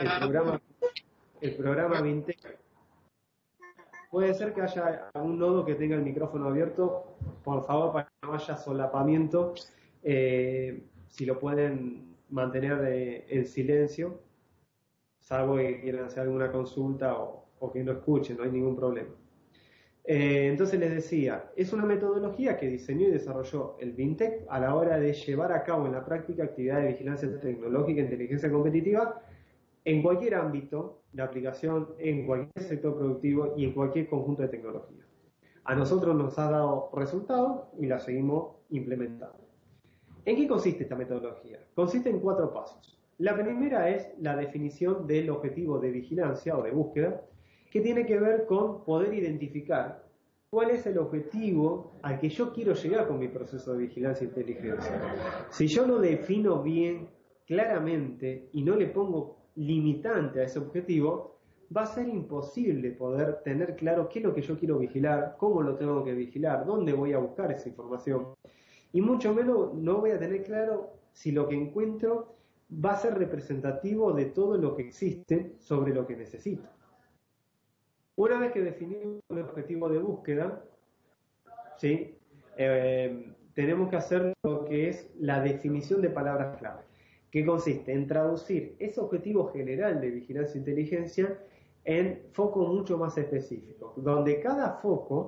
el programa Vintec. Puede ser que haya algún nodo que tenga el micrófono abierto, por favor, para que no haya solapamiento, si lo pueden mantener en silencio, salvo que quieran hacer alguna consulta o que no escuchen, no hay ningún problema. Entonces les decía, es una metodología que diseñó y desarrolló el Vintec a la hora de llevar a cabo en la práctica actividades de vigilancia tecnológica e inteligencia competitiva en cualquier ámbito de aplicación, en cualquier sector productivo y en cualquier conjunto de tecnología. A nosotros nos ha dado resultados y la seguimos implementando. ¿En qué consiste esta metodología? Consiste en 4 pasos. La primera es la definición del objetivo de vigilancia o de búsqueda, que tiene que ver con poder identificar cuál es el objetivo al que yo quiero llegar con mi proceso de vigilancia e inteligencia. Si yo lo defino bien, claramente, y no le pongo limitante a ese objetivo, va a ser imposible poder tener claro qué es lo que yo quiero vigilar, cómo lo tengo que vigilar, dónde voy a buscar esa información. Y mucho menos no voy a tener claro si lo que encuentro va a ser representativo de todo lo que existe sobre lo que necesito. Una vez que definimos el objetivo de búsqueda, ¿sí?, tenemos que hacer lo que es la definición de palabras clave, que consiste en traducir ese objetivo general de vigilancia e inteligencia en focos mucho más específicos, donde cada foco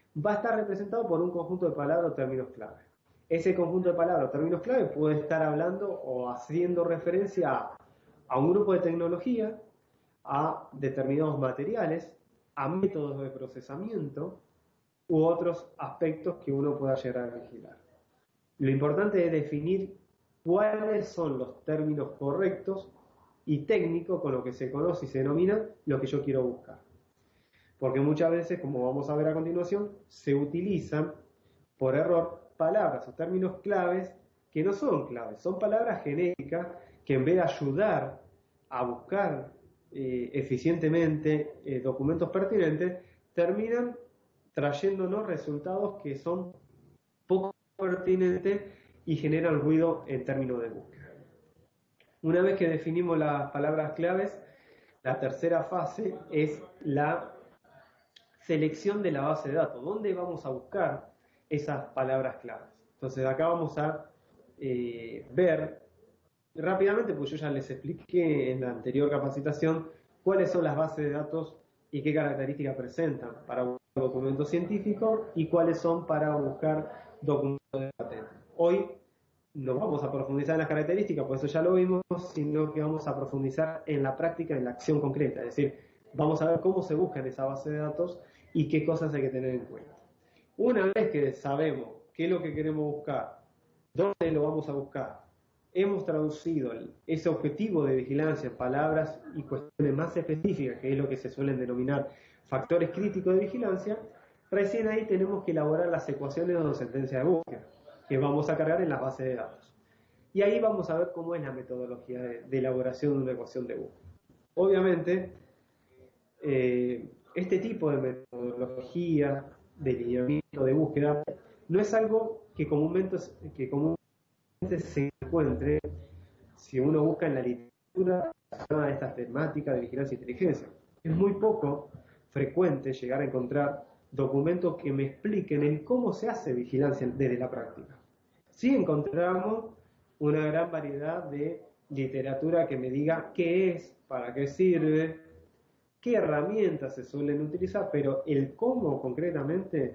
va a estar representado por un conjunto de palabras o términos clave. Ese conjunto de palabras o términos clave puede estar hablando o haciendo referencia a un grupo de tecnología, a determinados materiales, a métodos de procesamiento u otros aspectos que uno pueda llegar a vigilar. Lo importante es definir cuáles son los términos correctos y técnicos con lo que se conoce y se denomina lo que yo quiero buscar. Porque muchas veces, como vamos a ver a continuación, se utilizan por error palabras o términos claves que no son claves, son palabras genéricas que en vez de ayudar a buscar eficientemente documentos pertinentes, terminan trayéndonos resultados que son poco pertinentes y generan ruido en términos de búsqueda. Una vez que definimos las palabras claves, la tercera fase es la selección de la base de datos. ¿Dónde vamos a buscar esas palabras claves? Entonces acá vamos a ver rápidamente, pues yo ya les expliqué en la anterior capacitación cuáles son las bases de datos y qué características presentan para buscar documentos científicos y cuáles son para buscar documentos de patente. Hoy no vamos a profundizar en las características, por eso ya lo vimos, sino que vamos a profundizar en la práctica, en la acción concreta. Es decir, vamos a ver cómo se busca en esa base de datos y qué cosas hay que tener en cuenta. Una vez que sabemos qué es lo que queremos buscar, dónde lo vamos a buscar, hemos traducido ese objetivo de vigilancia en palabras y cuestiones más específicas, que es lo que se suelen denominar factores críticos de vigilancia, recién ahí tenemos que elaborar las ecuaciones o sentencias de búsqueda, que vamos a cargar en las bases de datos. Y ahí vamos a ver cómo es la metodología de elaboración de una ecuación de búsqueda. Obviamente, este tipo de metodología de lineamiento de búsqueda no es algo que comúnmente se encuentre si uno busca en la literatura de estas temáticas de vigilancia e inteligencia. Es muy poco frecuente llegar a encontrar documentos que me expliquen el cómo se hace vigilancia desde la práctica. Sí encontramos una gran variedad de literatura que me diga qué es, para qué sirve, qué herramientas se suelen utilizar, pero el cómo concretamente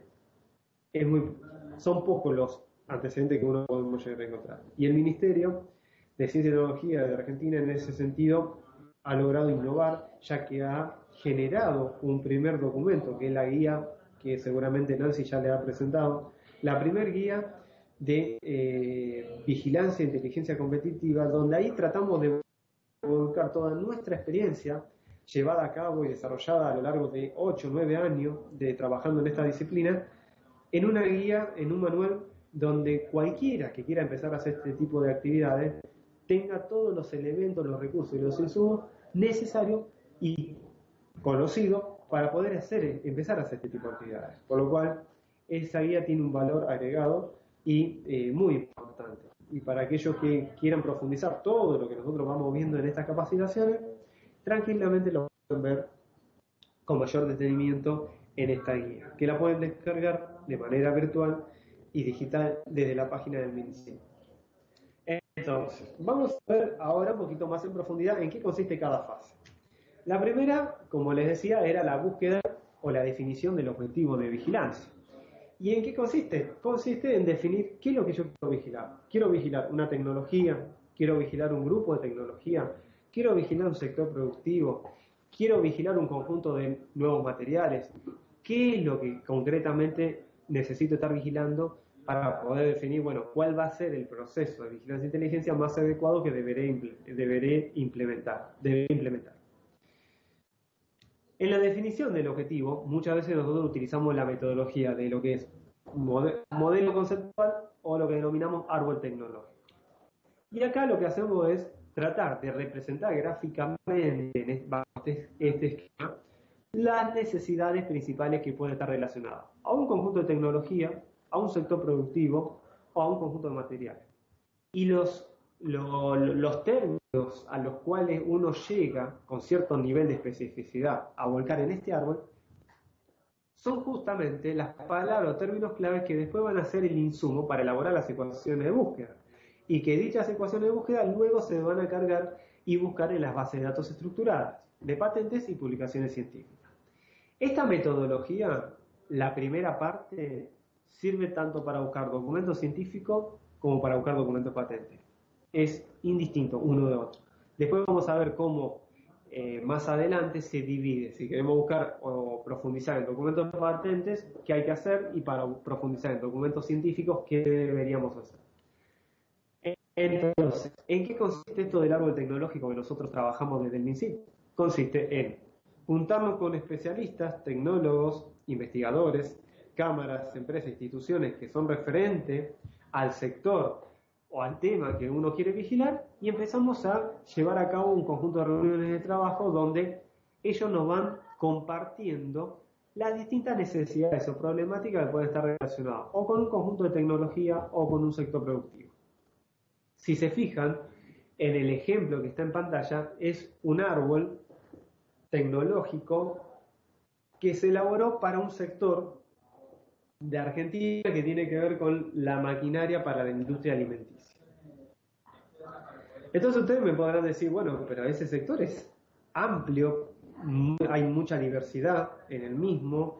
son pocos los antecedentes que uno podemos llegar a encontrar. Y el Ministerio de Ciencia y Tecnología de Argentina en ese sentido ha logrado innovar, ya que ha generado un primer documento, que es la guía que seguramente Nancy ya le ha presentado, la primer guía de vigilancia e inteligencia competitiva, donde ahí tratamos de volcar toda nuestra experiencia llevada a cabo y desarrollada a lo largo de 8 o 9 años de trabajando en esta disciplina, en una guía, en un manual donde cualquiera que quiera empezar a hacer este tipo de actividades tenga todos los elementos, los recursos y los insumos necesarios y conocidos para poder empezar a hacer este tipo de actividades. Por lo cual, esa guía tiene un valor agregado y muy importante. Y para aquellos que quieran profundizar todo lo que nosotros vamos viendo en estas capacitaciones, tranquilamente lo pueden ver con mayor detenimiento en esta guía, que la pueden descargar de manera virtual y digital desde la página del Ministerio. Entonces, vamos a ver ahora un poquito más en profundidad en qué consiste cada fase. La primera, como les decía, era la búsqueda o la definición del objetivo de vigilancia. ¿Y en qué consiste? Consiste en definir qué es lo que yo quiero vigilar. Quiero vigilar una tecnología, quiero vigilar un grupo de tecnología, quiero vigilar un sector productivo, quiero vigilar un conjunto de nuevos materiales. ¿Qué es lo que concretamente necesito estar vigilando para poder definir, bueno, cuál va a ser el proceso de vigilancia e inteligencia más adecuado que deberé implementar? En la definición del objetivo, muchas veces nosotros utilizamos la metodología de lo que es modelo conceptual o lo que denominamos árbol tecnológico. Y acá lo que hacemos es tratar de representar gráficamente en este esquema las necesidades principales que pueden estar relacionadas a un conjunto de tecnología, a un sector productivo o a un conjunto de materiales. Y los términos a los cuales uno llega con cierto nivel de especificidad a volcar en este árbol son justamente las palabras o términos claves que después van a ser el insumo para elaborar las ecuaciones de búsqueda. Y que dichas ecuaciones de búsqueda luego se van a cargar y buscar en las bases de datos estructuradas de patentes y publicaciones científicas. Esta metodología la primera parte sirve tanto para buscar documentos científicos como para buscar documentos patentes. Es indistinto uno de otro. Después vamos a ver cómo más adelante se divide. Si queremos buscar o profundizar en documentos patentes, qué hay que hacer, y para profundizar en documentos científicos, qué deberíamos hacer. Entonces, ¿en qué consiste esto del árbol tecnológico que nosotros trabajamos desde el MinSIT? Consiste en juntarnos con especialistas, tecnólogos, investigadores, cámaras, empresas, instituciones que son referentes al sector o al tema que uno quiere vigilar, y empezamos a llevar a cabo un conjunto de reuniones de trabajo donde ellos nos van compartiendo las distintas necesidades o problemáticas que pueden estar relacionadas o con un conjunto de tecnología o con un sector productivo. Si se fijan, en el ejemplo que está en pantalla es un árbol tecnológico que se elaboró para un sector de Argentina que tiene que ver con la maquinaria para la industria alimenticia. Entonces ustedes me podrán decir, bueno, pero ese sector es amplio, hay mucha diversidad en el mismo,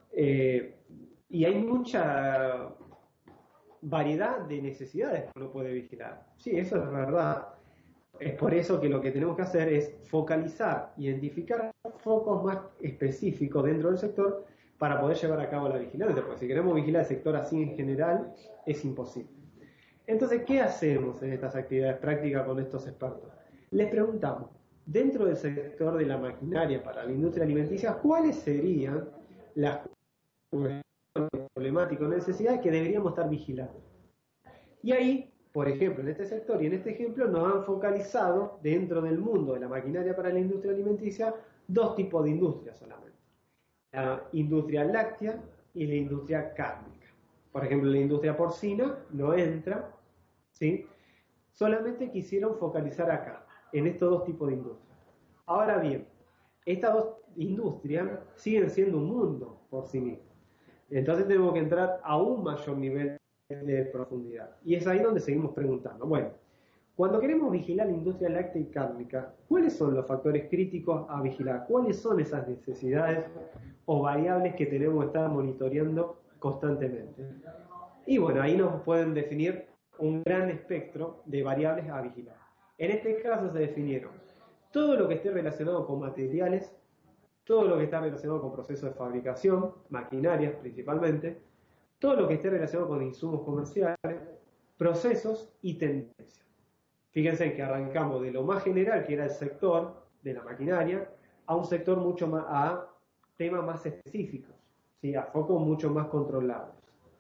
y hay mucha variedad de necesidades que uno puede vigilar. Sí, eso es verdad. Es por eso que lo que tenemos que hacer es focalizar, identificar focos más específicos dentro del sector para poder llevar a cabo la vigilancia, porque si queremos vigilar el sector así en general, es imposible. Entonces, ¿qué hacemos en estas actividades prácticas con estos expertos? Les preguntamos, dentro del sector de la maquinaria para la industria alimenticia, ¿cuáles serían las problemáticas o necesidades que deberíamos estar vigilando? Y ahí, por ejemplo, en este sector y en este ejemplo, nos han focalizado dentro del mundo de la maquinaria para la industria alimenticia dos tipos de industrias solamente: la industria láctea y la industria cárnica. Por ejemplo, la industria porcina no entra, ¿sí? Solamente quisieron focalizar acá, en estos dos tipos de industrias. Ahora bien, estas dos industrias siguen siendo un mundo por sí mismas. Entonces tenemos que entrar a un mayor nivel de profundidad. Y es ahí donde seguimos preguntando. Bueno, cuando queremos vigilar la industria láctea y cárnica, ¿cuáles son los factores críticos a vigilar? ¿Cuáles son esas necesidades o variables que tenemos que estar monitoreando constantemente? Y bueno, ahí nos pueden definir un gran espectro de variables a vigilar. En este caso se definieron todo lo que esté relacionado con materiales, todo lo que está relacionado con procesos de fabricación, maquinarias principalmente, todo lo que esté relacionado con insumos comerciales, procesos y tendencias. Fíjense que arrancamos de lo más general, que era el sector de la maquinaria, a un sector mucho más, a temas más específicos, ¿sí? A focos mucho más controlables.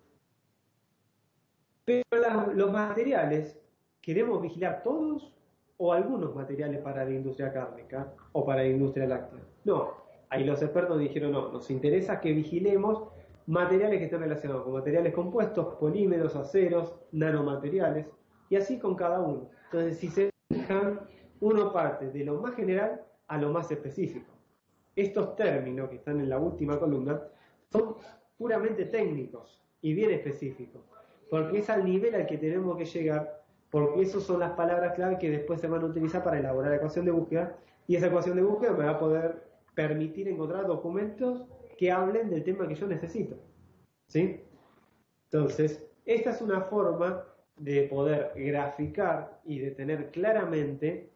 Pero los materiales, ¿queremos vigilar todos o algunos materiales para la industria cárnica o para la industria láctea? No, ahí los expertos dijeron, no, nos interesa que vigilemos materiales que estén relacionados con materiales compuestos, polímeros, aceros, nanomateriales, y así con cada uno. Entonces, si se fijan, uno parte de lo más general a lo más específico. Estos términos que están en la última columna son puramente técnicos y bien específicos, porque es al nivel al que tenemos que llegar, porque esas son las palabras clave que después se van a utilizar para elaborar la ecuación de búsqueda, y esa ecuación de búsqueda me va a poder permitir encontrar documentos que hablen del tema que yo necesito, ¿sí? Entonces, esta es una forma de poder graficar y de tener claramente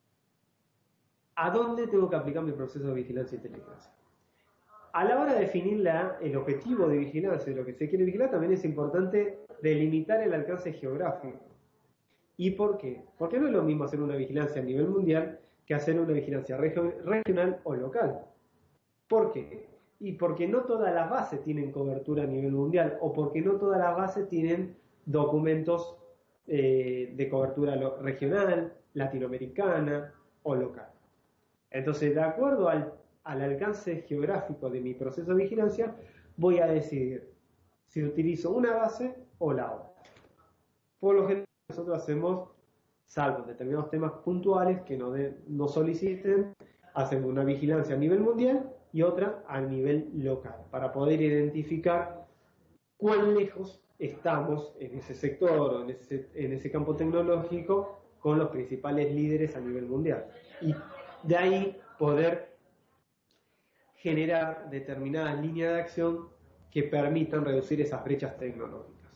a dónde tengo que aplicar mi proceso de vigilancia e inteligencia. A la hora de definir el objetivo de vigilancia y lo que se quiere vigilar, también es importante delimitar el alcance geográfico. ¿Y por qué? Porque no es lo mismo hacer una vigilancia a nivel mundial que hacer una vigilancia regional o local. ¿Por qué? Y porque no todas las bases tienen cobertura a nivel mundial, o porque no todas las bases tienen documentos de cobertura regional, latinoamericana o local. Entonces, de acuerdo al alcance geográfico de mi proceso de vigilancia, voy a decidir si utilizo una base o la otra. Por lo general, nosotros hacemos, salvo determinados temas puntuales que nos soliciten, hacemos una vigilancia a nivel mundial y otra a nivel local, para poder identificar cuán lejos estamos en ese sector o en ese campo tecnológico con los principales líderes a nivel mundial. Y de ahí poder generar determinadas líneas de acción que permitan reducir esas brechas tecnológicas.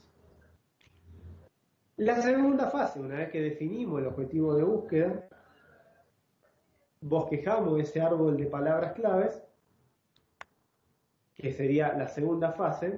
La segunda fase, una vez que definimos el objetivo de búsqueda, bosquejamos ese árbol de palabras claves, que sería la segunda fase.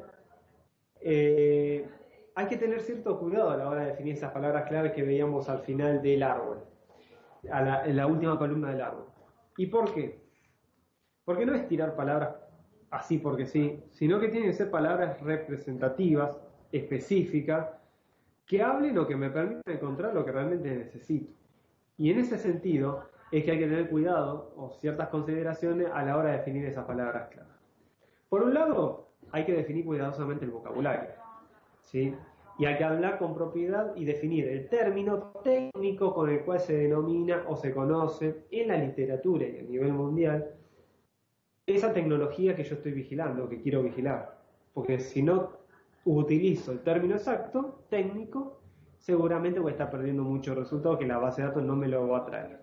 Hay que tener cierto cuidado a la hora de definir esas palabras claves que veíamos al final del árbol, en la última columna del árbol. ¿Y por qué? Porque no es tirar palabras así porque sí, sino que tienen que ser palabras representativas, específicas, que hablen o que me permitan encontrar lo que realmente necesito. Y en ese sentido es que hay que tener cuidado o ciertas consideraciones a la hora de definir esas palabras claves. Por un lado, hay que definir cuidadosamente el vocabulario, ¿sí? Y hay que hablar con propiedad y definir el término técnico con el cual se denomina o se conoce en la literatura y a nivel mundial esa tecnología que yo estoy vigilando, que quiero vigilar. Porque si no utilizo el término exacto, técnico, seguramente voy a estar perdiendo muchos resultados que la base de datos no me lo va a traer.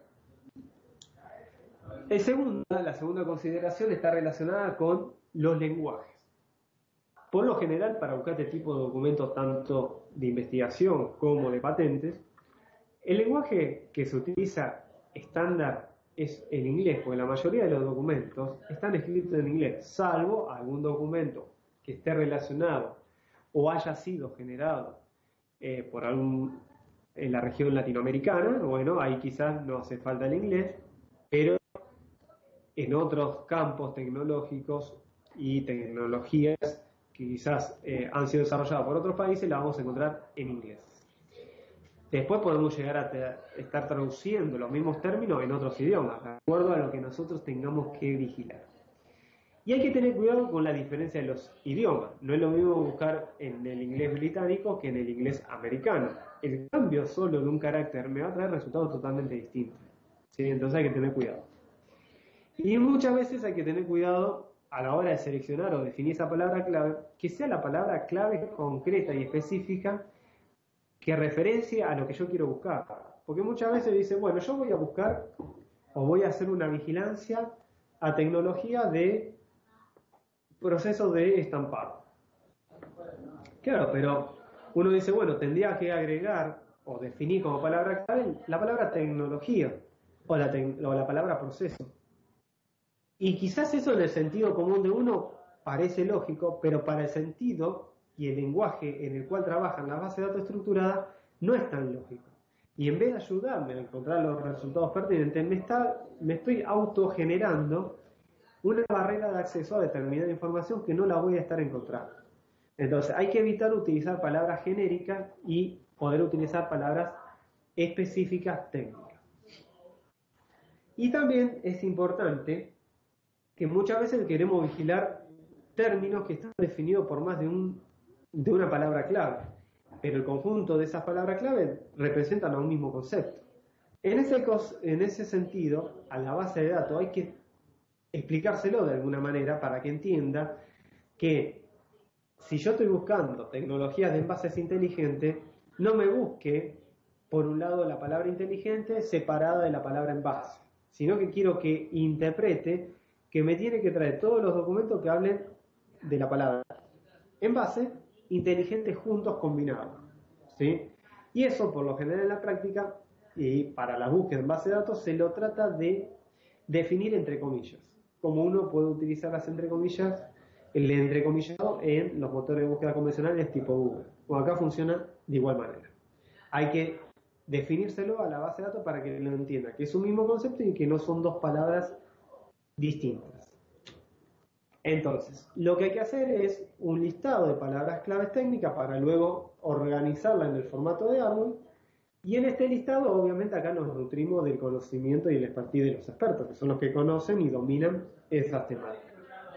La segunda consideración está relacionada con los lenguajes. Por lo general, para buscar este tipo de documentos, tanto de investigación como de patentes, el lenguaje que se utiliza estándar es el inglés, porque la mayoría de los documentos están escritos en inglés, salvo algún documento que esté relacionado o haya sido generado por en la región latinoamericana. Bueno, ahí quizás no hace falta el inglés, pero en otros campos tecnológicos y tecnologías que quizás han sido desarrolladas por otros países, la vamos a encontrar en inglés. Después podemos llegar a estar traduciendo los mismos términos en otros idiomas, de acuerdo a lo que nosotros tengamos que vigilar. Y hay que tener cuidado con la diferencia de los idiomas. No es lo mismo buscar en el inglés británico que en el inglés americano. El cambio solo de un carácter me va a traer resultados totalmente distintos, ¿sí? Entonces hay que tener cuidado. Y muchas veces hay que tener cuidado a la hora de seleccionar o definir esa palabra clave, que sea la palabra clave concreta y específica que referencie a lo que yo quiero buscar. Porque muchas veces dicen, bueno, yo voy a buscar o voy a hacer una vigilancia a tecnología de procesos de estampado. Claro, pero uno dice, bueno, tendría que agregar o definir como palabra clave la palabra tecnología o la palabra proceso. Y quizás eso en el sentido común de uno parece lógico, pero para el sentido y el lenguaje en el cual trabajan las bases de datos estructuradas no es tan lógico. Y en vez de ayudarme a encontrar los resultados pertinentes, me estoy autogenerando una barrera de acceso a determinada información que no la voy a estar encontrando. Entonces hay que evitar utilizar palabras genéricas y poder utilizar palabras específicas técnicas. Y también es importante que muchas veces queremos vigilar términos que están definidos por más de una palabra clave, pero el conjunto de esas palabras clave representan a un mismo concepto. En ese sentido, a la base de datos hay que explicárselo de alguna manera para que entienda que si yo estoy buscando tecnologías de envases inteligentes, no me busque por un lado la palabra inteligente separada de la palabra envase, sino que quiero que interprete que me tiene que traer todos los documentos que hablen de la palabra envase, inteligente juntos combinados, ¿sí? Y eso, por lo general en la práctica, y para la búsqueda en base de datos, se lo trata de definir entre comillas. Como uno puede utilizar las entre comillas, el entrecomillado en los motores de búsqueda convencionales tipo Google. O acá funciona de igual manera. Hay que definírselo a la base de datos para que lo entienda, que es un mismo concepto y que no son dos palabras distintas. Entonces, lo que hay que hacer es un listado de palabras claves técnicas para luego organizarla en el formato de árbol. Y en este listado, obviamente, acá nos nutrimos del conocimiento y el expertise de los expertos, que son los que conocen y dominan esas temáticas.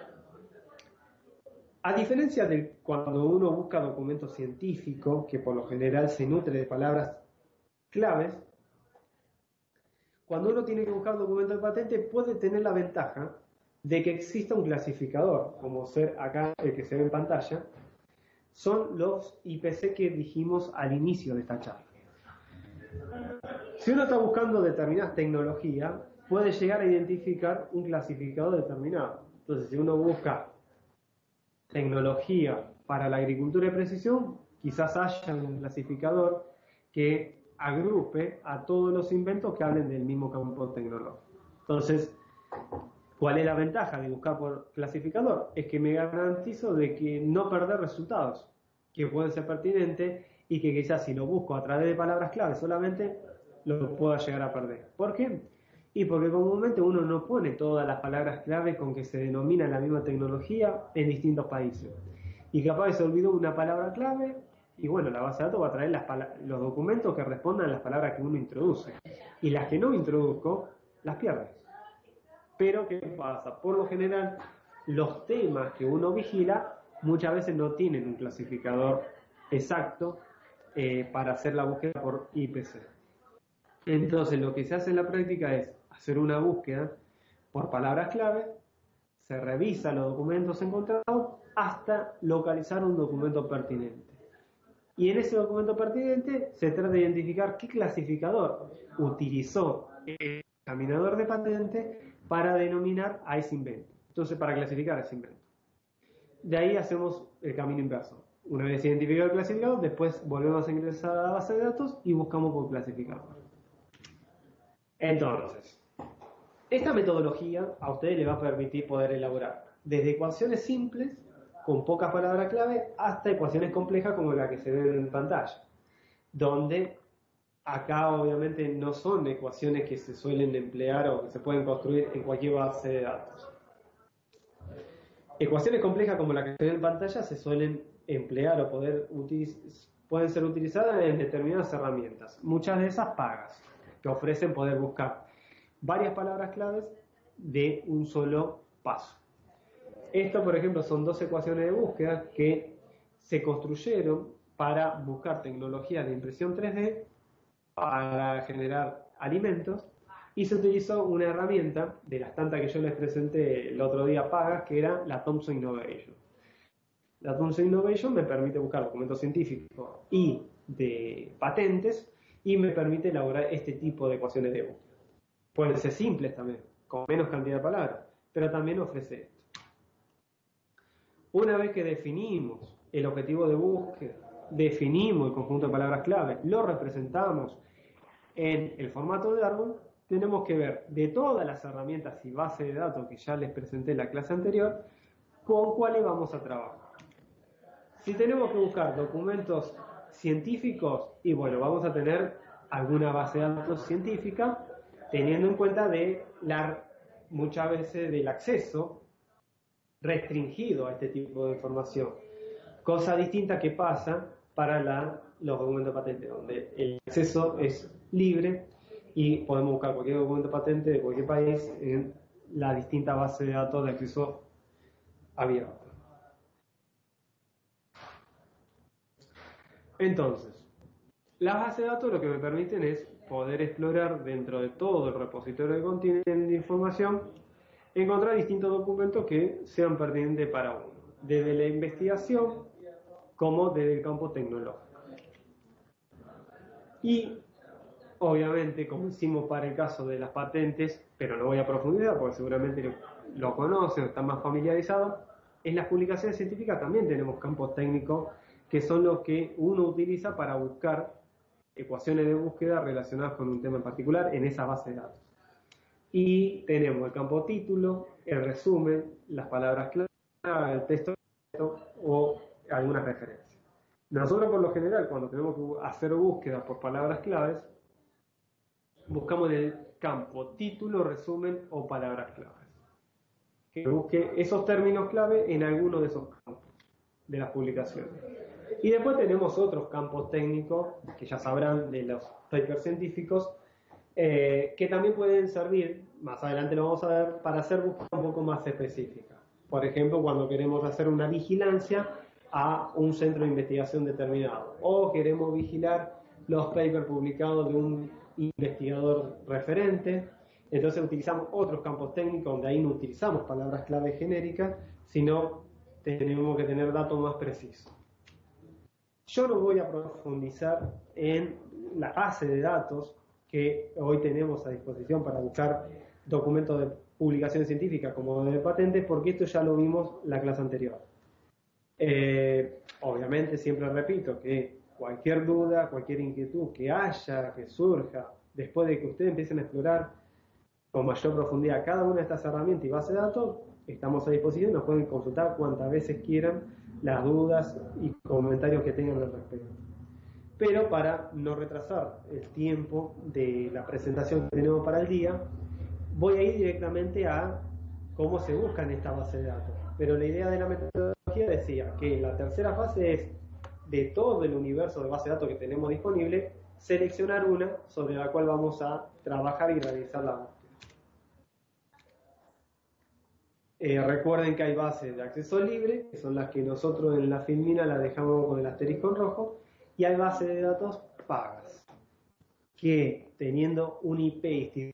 A diferencia de cuando uno busca documentos científicos, que por lo general se nutre de palabras claves, cuando uno tiene que buscar un documento de patente puede tener la ventaja de que exista un clasificador, como ser acá el que se ve en pantalla, son los IPC que dijimos al inicio de esta charla. Si uno está buscando determinadas tecnologías, puede llegar a identificar un clasificador determinado. Entonces, si uno busca tecnología para la agricultura de precisión, quizás haya un clasificador que agrupe a todos los inventos que hablen del mismo campo tecnológico. Entonces, ¿cuál es la ventaja de buscar por clasificador? Es que me garantizo de que no perder resultados que pueden ser pertinentes y que quizás si lo busco a través de palabras clave solamente lo pueda llegar a perder. ¿Por qué? Y porque comúnmente uno no pone todas las palabras clave con que se denomina la misma tecnología en distintos países. Y capaz se olvidó una palabra clave y bueno, la base de datos va a traer los documentos que respondan a las palabras que uno introduce. Y las que no introduzco, las pierdes. Pero ¿qué pasa? Por lo general, los temas que uno vigila muchas veces no tienen un clasificador exacto para hacer la búsqueda por IPC. Entonces lo que se hace en la práctica es hacer una búsqueda por palabras clave, se revisa los documentos encontrados hasta localizar un documento pertinente. Y en ese documento pertinente se trata de identificar qué clasificador utilizó el examinador de patente para denominar a ese invento. Entonces, para clasificar ese invento. De ahí hacemos el camino inverso. Una vez identificado el clasificador, después volvemos a ingresar a la base de datos y buscamos por clasificador. Entonces, esta metodología a ustedes les va a permitir poder elaborar desde ecuaciones simples, con pocas palabras clave, hasta ecuaciones complejas como la que se ve en pantalla, donde acá obviamente no son ecuaciones que se suelen emplear o que se pueden construir en cualquier base de datos. Ecuaciones complejas como la que se ve en pantalla se suelen emplear o pueden ser utilizadas en determinadas herramientas, muchas de esas pagas, que ofrecen poder buscar varias palabras claves de un solo paso. Esto, por ejemplo, son dos ecuaciones de búsqueda que se construyeron para buscar tecnologías de impresión 3D para generar alimentos y se utilizó una herramienta de las tantas que yo les presenté el otro día pagas, que era la Thomson Innovation. La Thomson Innovation me permite buscar documentos científicos y de patentes y me permite elaborar este tipo de ecuaciones de búsqueda. Pueden ser simples también, con menos cantidad de palabras, pero también ofrece esto. Una vez que definimos el objetivo de búsqueda, definimos el conjunto de palabras clave, lo representamos en el formato de árbol, tenemos que ver de todas las herramientas y bases de datos que ya les presenté en la clase anterior, con cuáles vamos a trabajar. Si tenemos que buscar documentos científicos, y bueno, vamos a tener alguna base de datos científica, teniendo en cuenta muchas veces del acceso restringido a este tipo de información. Cosa distinta que pasa para los documentos de patente, donde el acceso es libre y podemos buscar cualquier documento de patente de cualquier país en la distinta base de datos de acceso abierto. Entonces, las bases de datos lo que me permiten es poder explorar dentro de todo el repositorio que contienen de información, encontrar distintos documentos que sean pertinentes para uno, desde la investigación como desde el campo tecnológico. Y obviamente, como hicimos para el caso de las patentes, pero no voy a profundizar porque seguramente lo conocen, están más familiarizados, en las publicaciones científicas también tenemos campos técnicos que son los que uno utiliza para buscar ecuaciones de búsqueda relacionadas con un tema en particular en esa base de datos. Y tenemos el campo título, el resumen, las palabras clave, el texto o algunas referencias. Nosotros por lo general, cuando tenemos que hacer búsquedas por palabras claves, buscamos en el campo título, resumen o palabras claves. Que busque esos términos clave en alguno de esos campos de las publicaciones. Y después tenemos otros campos técnicos, que ya sabrán de los papers científicos, que también pueden servir, más adelante lo vamos a ver, para hacer búsquedas un poco más específicas. Por ejemplo, cuando queremos hacer una vigilancia a un centro de investigación determinado, o queremos vigilar los papers publicados de un investigador referente, entonces utilizamos otros campos técnicos donde ahí no utilizamos palabras clave genéricas, sino tenemos que tener datos más precisos. Yo no voy a profundizar en la base de datos que hoy tenemos a disposición para buscar documentos de publicaciones científicas como de patentes, porque esto ya lo vimos en la clase anterior. Obviamente siempre repito que cualquier duda, cualquier inquietud que haya, que surja, después de que ustedes empiecen a explorar con mayor profundidad cada una de estas herramientas y bases de datos, estamos a disposición, nos pueden consultar cuantas veces quieran las dudas y comentarios que tengan al respecto. Pero para no retrasar el tiempo de la presentación que tenemos para el día, voy a ir directamente a cómo se buscan estas bases de datos. Pero la idea de la metodología decía que la tercera fase es, de todo el universo de bases de datos que tenemos disponible, seleccionar una sobre la cual vamos a trabajar y realizar la búsqueda. Recuerden que hay bases de acceso libre, que son las que nosotros en la Filmina las dejamos con el asterisco en rojo, y hay bases de datos pagas, que teniendo un IP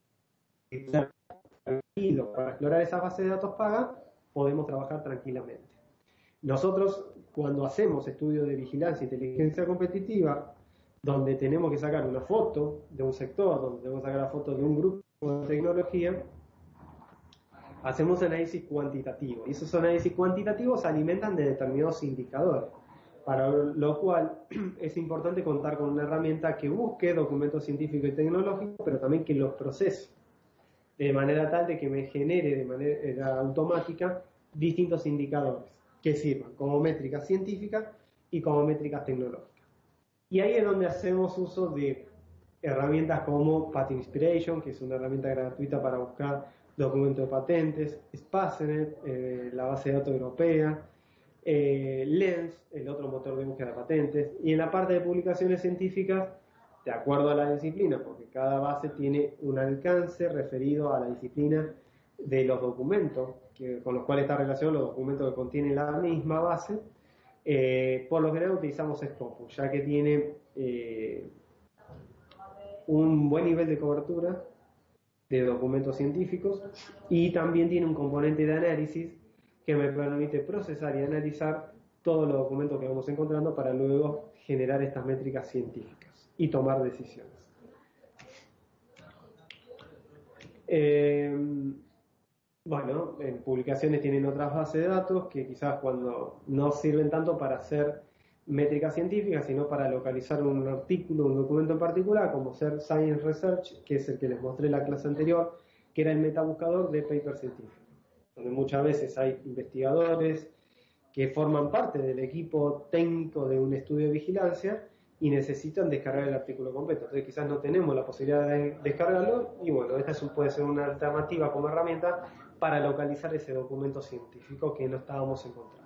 para explorar esas bases de datos pagas, podemos trabajar tranquilamente. Nosotros, cuando hacemos estudios de vigilancia e inteligencia competitiva, donde tenemos que sacar una foto de un sector, donde tenemos que sacar la foto de un grupo de tecnología, hacemos análisis cuantitativo. Y esos análisis cuantitativos se alimentan de determinados indicadores, para lo cual es importante contar con una herramienta que busque documentos científicos y tecnológicos, pero también que los procese, de manera tal de que me genere de manera automática distintos indicadores que sirvan como métricas científicas y como métricas tecnológicas. Y ahí es donde hacemos uso de herramientas como Patent Inspiration, que es una herramienta gratuita para buscar documentos de patentes, Spacenet, la base de datos europea, Lens, el otro motor de búsqueda de patentes, y en la parte de publicaciones científicas, de acuerdo a la disciplina, porque cada base tiene un alcance referido a la disciplina de los documentos con los cuales está relacionado los documentos que contienen la misma base. Por lo general utilizamos Scopus, ya que tiene un buen nivel de cobertura de documentos científicos y también tiene un componente de análisis que me permite procesar y analizar todos los documentos que vamos encontrando para luego generar estas métricas científicas y tomar decisiones. Bueno, en publicaciones tienen otras bases de datos que quizás cuando no sirven tanto para hacer métricas científicas, sino para localizar un artículo, un documento en particular, como ser Science Research, que es el que les mostré en la clase anterior, que era el metabuscador de paper científico, donde muchas veces hay investigadores que forman parte del equipo técnico de un estudio de vigilancia y necesitan descargar el artículo completo. Entonces quizás no tenemos la posibilidad de descargarlo y bueno, esta puede ser una alternativa como herramienta para localizar ese documento científico que no estábamos encontrando.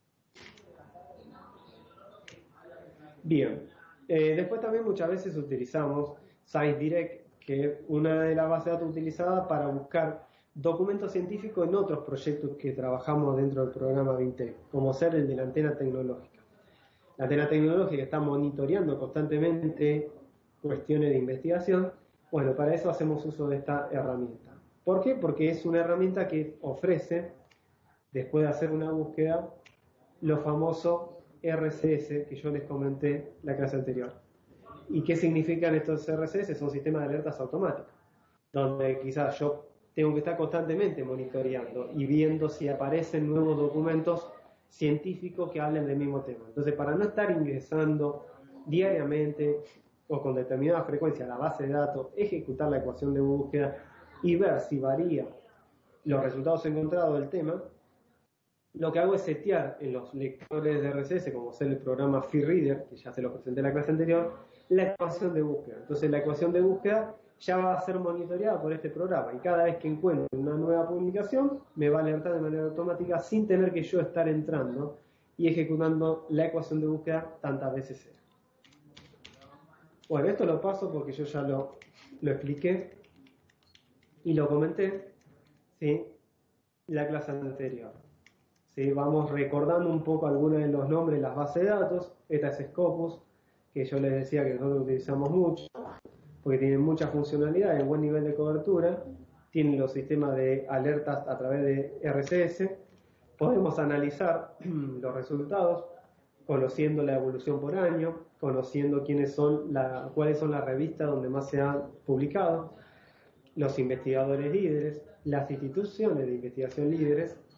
Bien, después también muchas veces utilizamos ScienceDirect, que es una de las bases de datos utilizadas para buscar documentos científicos en otros proyectos que trabajamos dentro del programa Vintec, como ser el de la antena tecnológica. La antena tecnológica está monitoreando constantemente cuestiones de investigación. Bueno, para eso hacemos uso de esta herramienta. ¿Por qué? Porque es una herramienta que ofrece, después de hacer una búsqueda, lo famoso RCS que yo les comenté la clase anterior. ¿Y qué significan estos RCS? Son sistemas de alertas automáticos, donde quizás yo tengo que estar constantemente monitoreando y viendo si aparecen nuevos documentos científicos que hablen del mismo tema. Entonces, para no estar ingresando diariamente o con determinada frecuencia a la base de datos, ejecutar la ecuación de búsqueda y ver si varía los resultados encontrados del tema, lo que hago es setear en los lectores de RCS, como ser el programa FeedReader, que ya se lo presenté en la clase anterior, la ecuación de búsqueda. Entonces la ecuación de búsqueda ya va a ser monitoreada por este programa y cada vez que encuentre una nueva publicación me va a alertar de manera automática sin tener que yo estar entrando y ejecutando la ecuación de búsqueda tantas veces sea. Bueno, esto lo paso porque yo ya lo expliqué y lo comenté, ¿sí?, la clase anterior. ¿Sí? Vamos recordando un poco algunos de los nombres de las bases de datos. Esta es Scopus, que yo les decía que nosotros utilizamos mucho, porque tienen mucha funcionalidad y buen nivel de cobertura. Tienen los sistemas de alertas a través de RCS. Podemos analizar los resultados, conociendo la evolución por año, conociendo cuáles son las revistas donde más se han publicado, los investigadores líderes, las instituciones de investigación líderes,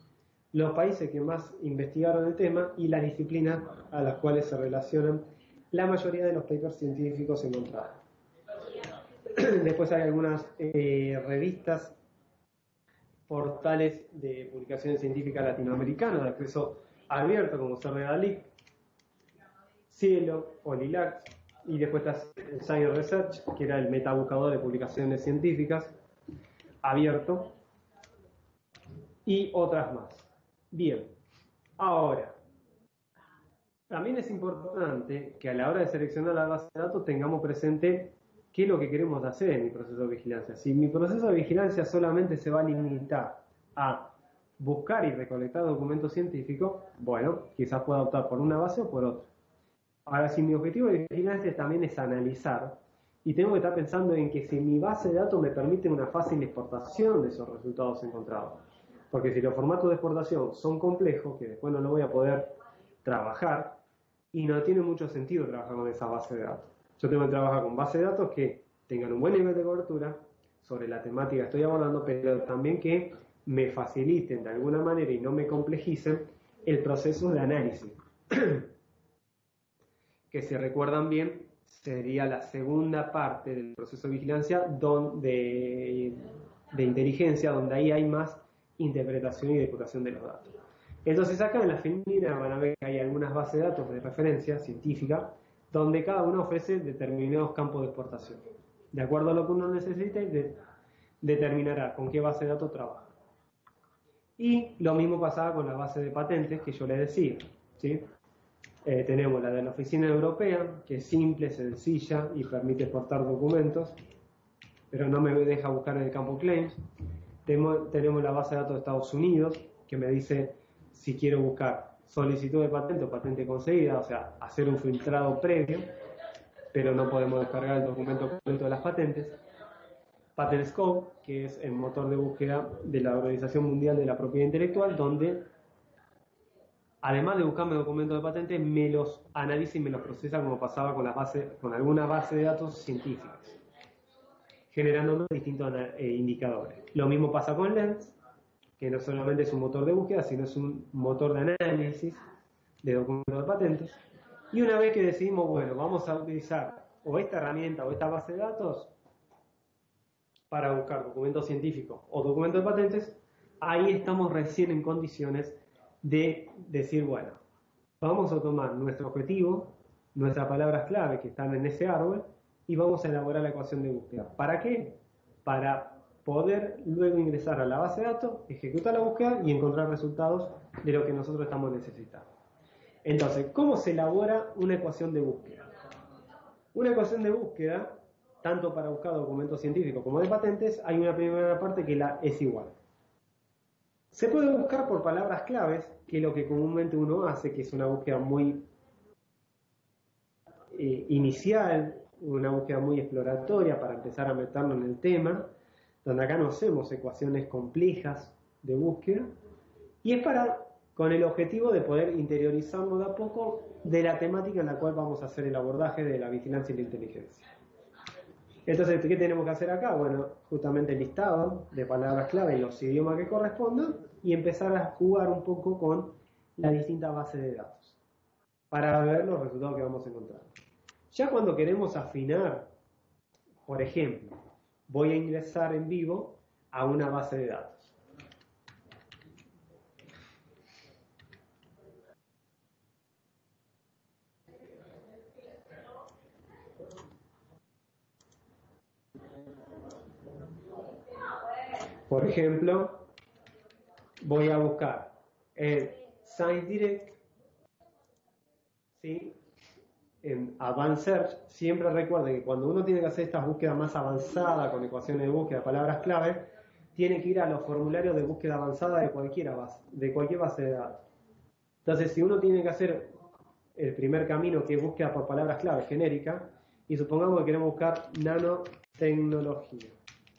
los países que más investigaron el tema y las disciplinas a las cuales se relacionan la mayoría de los papers científicos encontrados. Después hay algunas revistas, portales de publicaciones científicas latinoamericanas de acceso abierto, como CRDALIC, Cielo, OLILAC, y después está Science Research, que era el metabuscador de publicaciones científicas, abierto, y otras más. Bien, ahora, también es importante que a la hora de seleccionar la base de datos tengamos presente qué es lo que queremos hacer en mi proceso de vigilancia. Si mi proceso de vigilancia solamente se va a limitar a buscar y recolectar documentos científicos, bueno, quizás pueda optar por una base o por otra. Ahora, si mi objetivo de vigilancia también es analizar, y tengo que estar pensando en que si mi base de datos me permite una fácil exportación de esos resultados encontrados. Porque si los formatos de exportación son complejos, que después no lo voy a poder trabajar, y no tiene mucho sentido trabajar con esa base de datos. Yo tengo que trabajar con bases de datos que tengan un buen nivel de cobertura sobre la temática que estoy abordando, pero también que me faciliten de alguna manera y no me complejicen el proceso de análisis. Que si recuerdan bien, sería la segunda parte del proceso de vigilancia de inteligencia, donde ahí hay más interpretación y depuración de los datos. Entonces acá en la filmina van a ver que hay algunas bases de datos de referencia científica, donde cada uno ofrece determinados campos de exportación. De acuerdo a lo que uno necesite, determinará con qué base de datos trabaja. Y lo mismo pasaba con la base de patentes que yo les decía, ¿sí? Tenemos la de la Oficina Europea, que es simple, sencilla y permite exportar documentos, pero no me deja buscar en el campo claims. Tenemos la base de datos de Estados Unidos, que me dice si quiero buscar solicitud de patente o patente concedida, o sea, hacer un filtrado previo, pero no podemos descargar el documento completo de las patentes. PatentScope, que es el motor de búsqueda de la Organización Mundial de la Propiedad Intelectual, donde además de buscarme documentos de patente, me los analiza y me los procesa como pasaba con alguna base de datos científicas, generándome distintos indicadores. Lo mismo pasa con Lens, que no solamente es un motor de búsqueda, sino es un motor de análisis de documentos de patentes. Y una vez que decidimos, bueno, vamos a utilizar o esta herramienta o esta base de datos para buscar documentos científicos o documentos de patentes, ahí estamos recién en condiciones de decir, bueno, vamos a tomar nuestro objetivo, nuestras palabras clave que están en ese árbol, y vamos a elaborar la ecuación de búsqueda. ¿Para qué? Para poder luego ingresar a la base de datos, ejecutar la búsqueda y encontrar resultados de lo que nosotros estamos necesitando. Entonces, ¿cómo se elabora una ecuación de búsqueda? Una ecuación de búsqueda, tanto para buscar documentos científicos como de patentes, hay una primera parte que es igual. Se puede buscar por palabras claves, que es lo que comúnmente uno hace, que es una búsqueda muy inicial, una búsqueda muy exploratoria para empezar a meternos en el tema, donde acá no hacemos ecuaciones complejas de búsqueda, y es con el objetivo de poder interiorizarnos de a poco de la temática en la cual vamos a hacer el abordaje de la vigilancia y la inteligencia. Entonces, ¿qué tenemos que hacer acá? Bueno, justamente el listado de palabras clave en los idiomas que correspondan y empezar a jugar un poco con las distintas bases de datos para ver los resultados que vamos a encontrar. Ya cuando queremos afinar, por ejemplo, voy a ingresar en vivo a una base de datos. Por ejemplo, voy a buscar en ScienceDirect, ¿sí? En Advanced Search. Siempre recuerde que cuando uno tiene que hacer estas búsquedas más avanzadas con ecuaciones de búsqueda, palabras clave, tiene que ir a los formularios de búsqueda avanzada de cualquier base de datos. Entonces, si uno tiene que hacer el primer camino, que es búsqueda por palabras clave genérica, y supongamos que queremos buscar nanotecnología.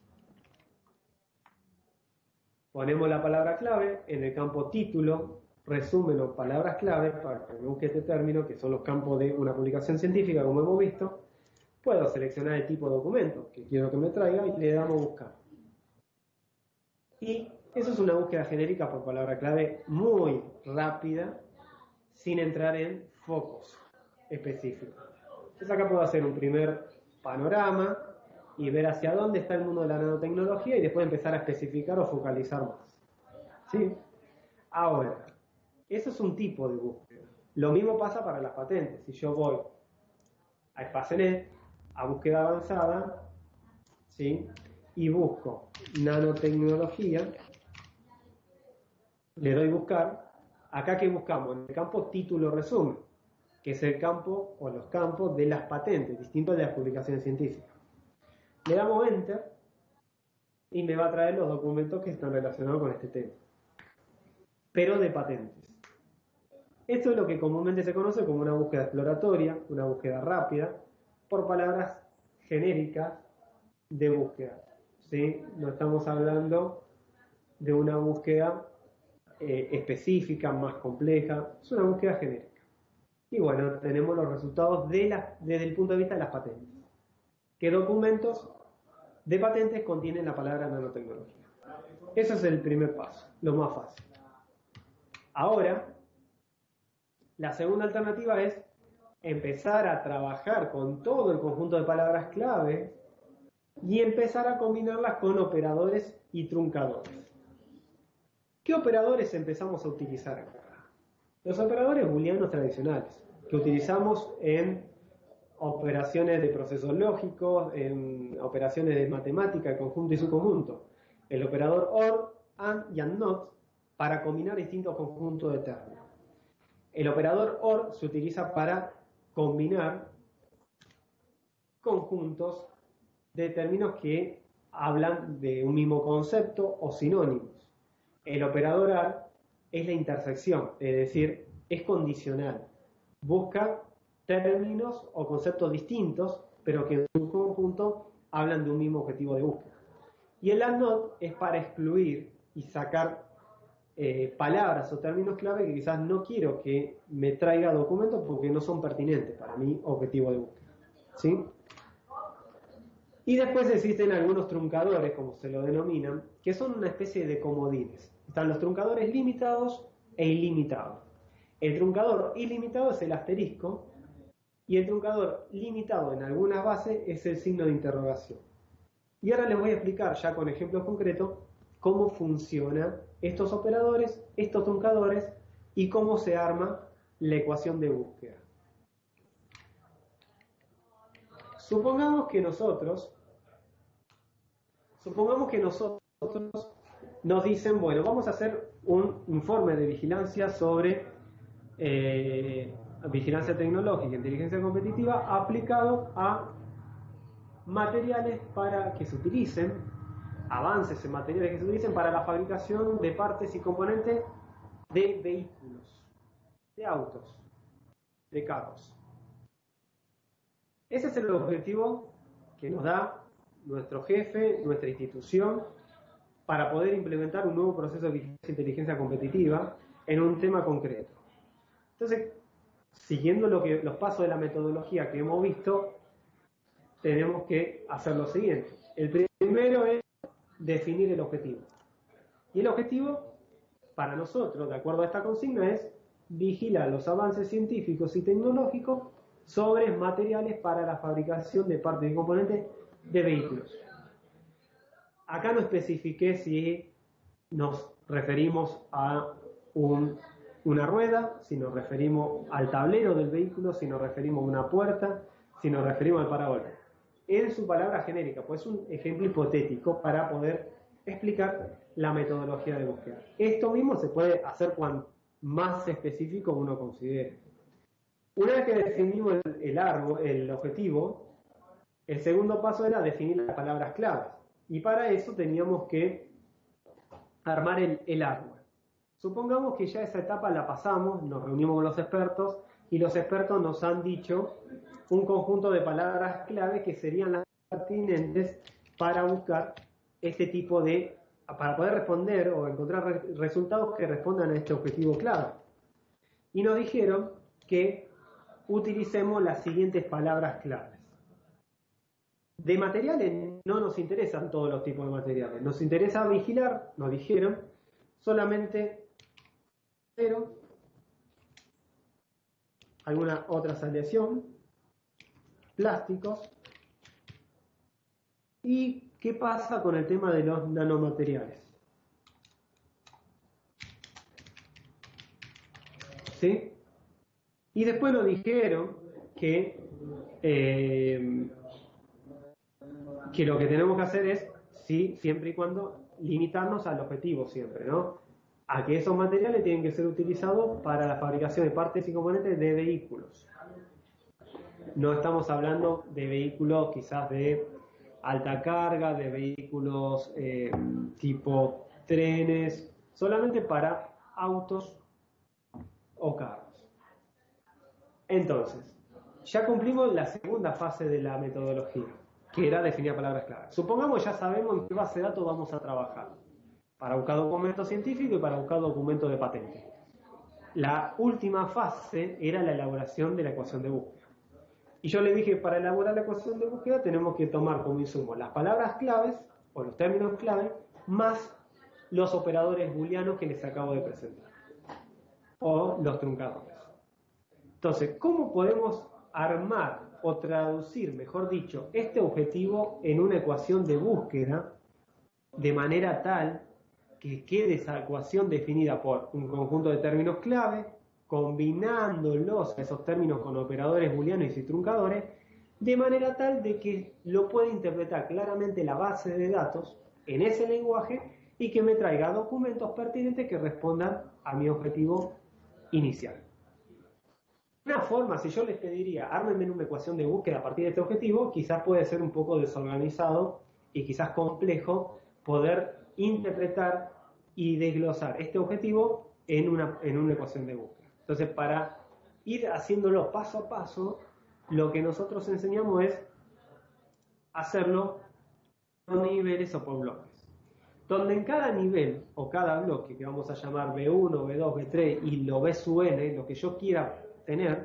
Ponemos la palabra clave en el campo título, resumen o palabras clave para que me busque este término, que son los campos de una publicación científica, como hemos visto. Puedo seleccionar el tipo de documento que quiero que me traiga y le damos buscar. Y Eso es una búsqueda genérica por palabra clave muy rápida, sin entrar en focos específicos. Entonces acá puedo hacer un primer panorama y ver hacia dónde está el mundo de la nanotecnología y después empezar a especificar o focalizar más. ¿Sí? Ahora, eso es un tipo de búsqueda. Lo mismo pasa para las patentes. Si yo voy a Espacenet, a búsqueda avanzada, ¿sí? Y busco nanotecnología, le doy buscar. Acá, ¿qué buscamos? En el campo título resumen, que es el campo o los campos de las patentes, distintos de las publicaciones científicas. Le damos Enter y me va a traer los documentos que están relacionados con este tema, pero de patentes. Esto es lo que comúnmente se conoce como una búsqueda exploratoria, una búsqueda rápida, por palabras genéricas de búsqueda. ¿Sí? No estamos hablando de una búsqueda específica, más compleja, es una búsqueda genérica. Y bueno, tenemos los resultados desde el punto de vista de las patentes. ¿Qué documentos de patentes contienen la palabra nanotecnología? Eso es el primer paso, lo más fácil. Ahora, la segunda alternativa es empezar a trabajar con todo el conjunto de palabras clave y empezar a combinarlas con operadores y truncadores. ¿Qué operadores empezamos a utilizar acá? Los operadores booleanos tradicionales, que utilizamos en operaciones de procesos lógicos, en operaciones de matemática, conjunto y subconjunto. El operador OR, AND y AND NOT para combinar distintos conjuntos de términos. El operador OR se utiliza para combinar conjuntos de términos que hablan de un mismo concepto o sinónimos. El operador AR es la intersección, es decir, es condicional. Busca términos o conceptos distintos, pero que en su conjunto hablan de un mismo objetivo de búsqueda. Y el AND NOT es para excluir y sacar palabras o términos clave que quizás no quiero que me traiga documentos porque no son pertinentes para mi objetivo de búsqueda. ¿Sí? Y después existen algunos truncadores, como se lo denominan, que son una especie de comodines. Están los truncadores limitados e ilimitados. El truncador ilimitado es el asterisco y el truncador limitado en algunas bases es el signo de interrogación. Y ahora les voy a explicar ya con ejemplos concretos cómo funcionan estos operadores, estos truncadores y cómo se arma la ecuación de búsqueda. Supongamos que nosotros nos dicen, bueno, vamos a hacer un informe de vigilancia sobre vigilancia tecnológica e inteligencia competitiva aplicado a materiales para que se utilicen, avances en materiales que se utilicen para la fabricación de partes y componentes de vehículos, de autos, de carros. Ese es el objetivo que nos da nuestro jefe, nuestra institución, para poder implementar un nuevo proceso de vigilancia e inteligencia competitiva en un tema concreto. Entonces, siguiendo los pasos de la metodología que hemos visto, tenemos que hacer lo siguiente. El primero es definir el objetivo. Y el objetivo, para nosotros, de acuerdo a esta consigna, es vigilar los avances científicos y tecnológicos sobre materiales para la fabricación de partes y componentes de vehículos. Acá no especifiqué si nos referimos a una rueda, si nos referimos al tablero del vehículo, si nos referimos a una puerta, si nos referimos al paragolpe. En su palabra genérica, pues es un ejemplo hipotético para poder explicar la metodología de búsqueda. Esto mismo se puede hacer cuanto más específico uno considere. Una vez que definimos el objetivo, el segundo paso era definir las palabras claves. Y para eso teníamos que armar el hardware. Supongamos que ya esa etapa la pasamos, nos reunimos con los expertos y los expertos nos han dicho un conjunto de palabras clave que serían las pertinentes para buscar este tipo para poder responder o encontrar resultados que respondan a este objetivo clave. Y nos dijeron que utilicemos las siguientes palabras claves. De materiales no nos interesan todos los tipos de materiales. Nos interesa vigilar, nos dijeron, solamente pero alguna otra aleación, plásticos. ¿Y qué pasa con el tema de los nanomateriales? ¿Sí? Y después nos dijeron que lo que tenemos que hacer es, sí, siempre y cuando limitarnos al objetivo siempre, ¿no? A que esos materiales tienen que ser utilizados para la fabricación de partes y componentes de vehículos. No estamos hablando de vehículos quizás de alta carga, de vehículos tipo trenes, solamente para autos o carros. Entonces, ya cumplimos la segunda fase de la metodología, que era definir palabras clave. Supongamos ya sabemos en qué base de datos vamos a trabajar, para buscar documentos científicos y para buscar documentos de patente. La última fase era la elaboración de la ecuación de búsqueda. Y yo le dije, para elaborar la ecuación de búsqueda tenemos que tomar como insumo las palabras claves, o los términos clave, más los operadores booleanos que les acabo de presentar, o los truncadores. Entonces, ¿cómo podemos armar o traducir, mejor dicho, este objetivo en una ecuación de búsqueda de manera tal que quede esa ecuación definida por un conjunto de términos clave, combinándolos a esos términos con operadores booleanos y truncadores, de manera tal de que lo pueda interpretar claramente la base de datos en ese lenguaje y que me traiga documentos pertinentes que respondan a mi objetivo inicial? Una forma, si yo les pediría, ármenme una ecuación de búsqueda a partir de este objetivo, quizás puede ser un poco desorganizado y quizás complejo poder interpretar y desglosar este objetivo en una ecuación de búsqueda. Entonces, para ir haciéndolo paso a paso, lo que nosotros enseñamos es hacerlo por niveles o por bloques. Donde en cada nivel o cada bloque, que vamos a llamar B1, B2, B3 y lo B sub n, lo que yo quiera tener,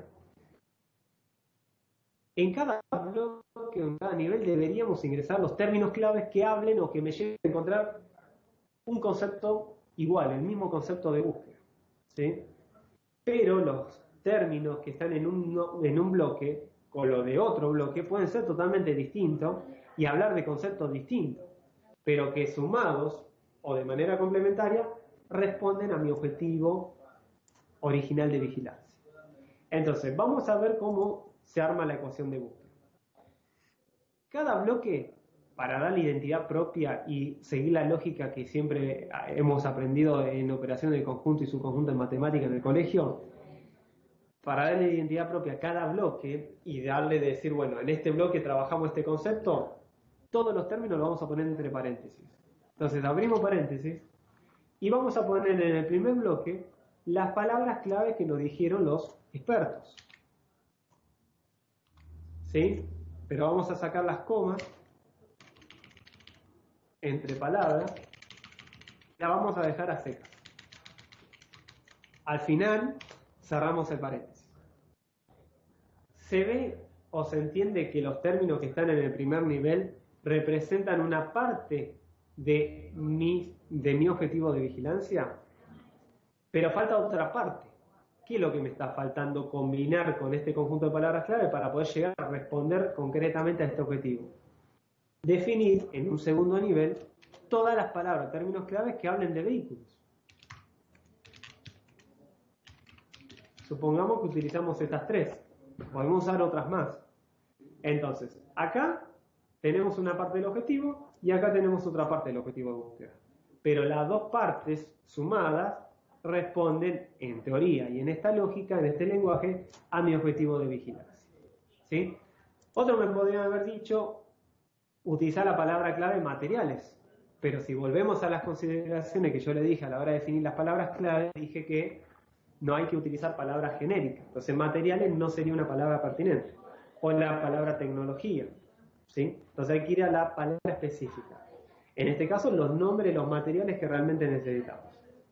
en cada bloque o en cada nivel deberíamos ingresar los términos claves que hablen o que me lleven a encontrar un concepto igual, el mismo concepto de búsqueda, ¿sí? Pero los términos que están en un bloque o lo de otro bloque pueden ser totalmente distintos y hablar de conceptos distintos, pero que sumados o de manera complementaria responden a mi objetivo original de vigilancia. Entonces, vamos a ver cómo se arma la ecuación de búsqueda. Cada bloque, para dar la identidad propia y seguir la lógica que siempre hemos aprendido en operaciones de conjunto y subconjunto en matemática en el colegio, para darle identidad propia a cada bloque y darle de decir, bueno, en este bloque trabajamos este concepto, todos los términos los vamos a poner entre paréntesis. Entonces abrimos paréntesis y vamos a poner en el primer bloque las palabras clave que nos dijeron los expertos. ¿Sí? Pero vamos a sacar las comas entre palabras, la vamos a dejar a secas. Al final cerramos el paréntesis. Se ve o se entiende que los términos que están en el primer nivel representan una parte de mi objetivo de vigilancia, pero falta otra parte. ¿Qué es lo que me está faltando combinar con este conjunto de palabras clave para poder llegar a responder concretamente a este objetivo? Definir en un segundo nivel todas las palabras, términos claves que hablen de vehículos. Supongamos que utilizamos estas tres, podemos usar otras más. Entonces, acá tenemos una parte del objetivo y acá tenemos otra parte del objetivo de búsqueda. Pero las dos partes sumadas responden, en teoría y en esta lógica, en este lenguaje, a mi objetivo de vigilancia. ¿Sí? Otro me podría haber dicho utilizar la palabra clave materiales, pero si volvemos a las consideraciones que yo le dije a la hora de definir las palabras clave, dije que no hay que utilizar palabras genéricas. Entonces materiales no sería una palabra pertinente. O la palabra tecnología, ¿sí? Entonces hay que ir a la palabra específica. En este caso, los nombres de los materiales que realmente necesitamos.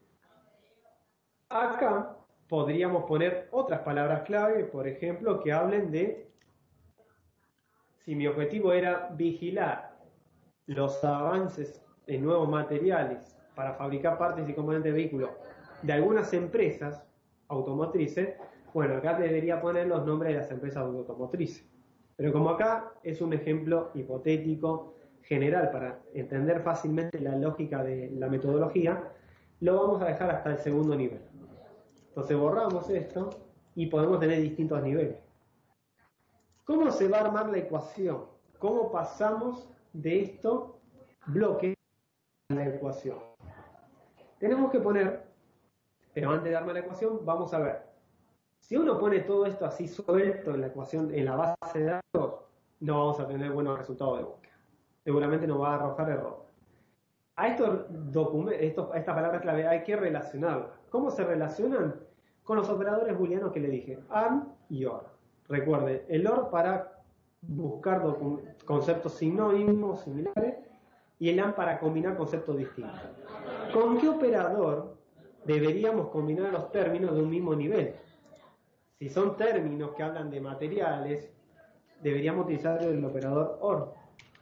Acá podríamos poner otras palabras clave, por ejemplo, que hablen de si mi objetivo era vigilar los avances en nuevos materiales para fabricar partes y componentes de vehículos de algunas empresas automotrices, bueno, acá debería poner los nombres de las empresas automotrices. Pero como acá es un ejemplo hipotético general para entender fácilmente la lógica de la metodología, lo vamos a dejar hasta el segundo nivel. Entonces borramos esto y podemos tener distintos niveles. ¿Cómo se va a armar la ecuación? ¿Cómo pasamos de estos bloques a la ecuación? Tenemos que poner, pero antes de armar la ecuación, vamos a ver. Si uno pone todo esto así suelto en la ecuación, en la base de datos, no vamos a tener buenos resultados de búsqueda. Seguramente nos va a arrojar error. A estas palabras clave hay que relacionarlas. ¿Cómo se relacionan? Con los operadores booleanos que le dije, AND y OR. Recuerden, el OR para buscar conceptos sinónimos, similares, y el AND para combinar conceptos distintos. ¿Con qué operador deberíamos combinar los términos de un mismo nivel? Si son términos que hablan de materiales, deberíamos utilizar el operador OR.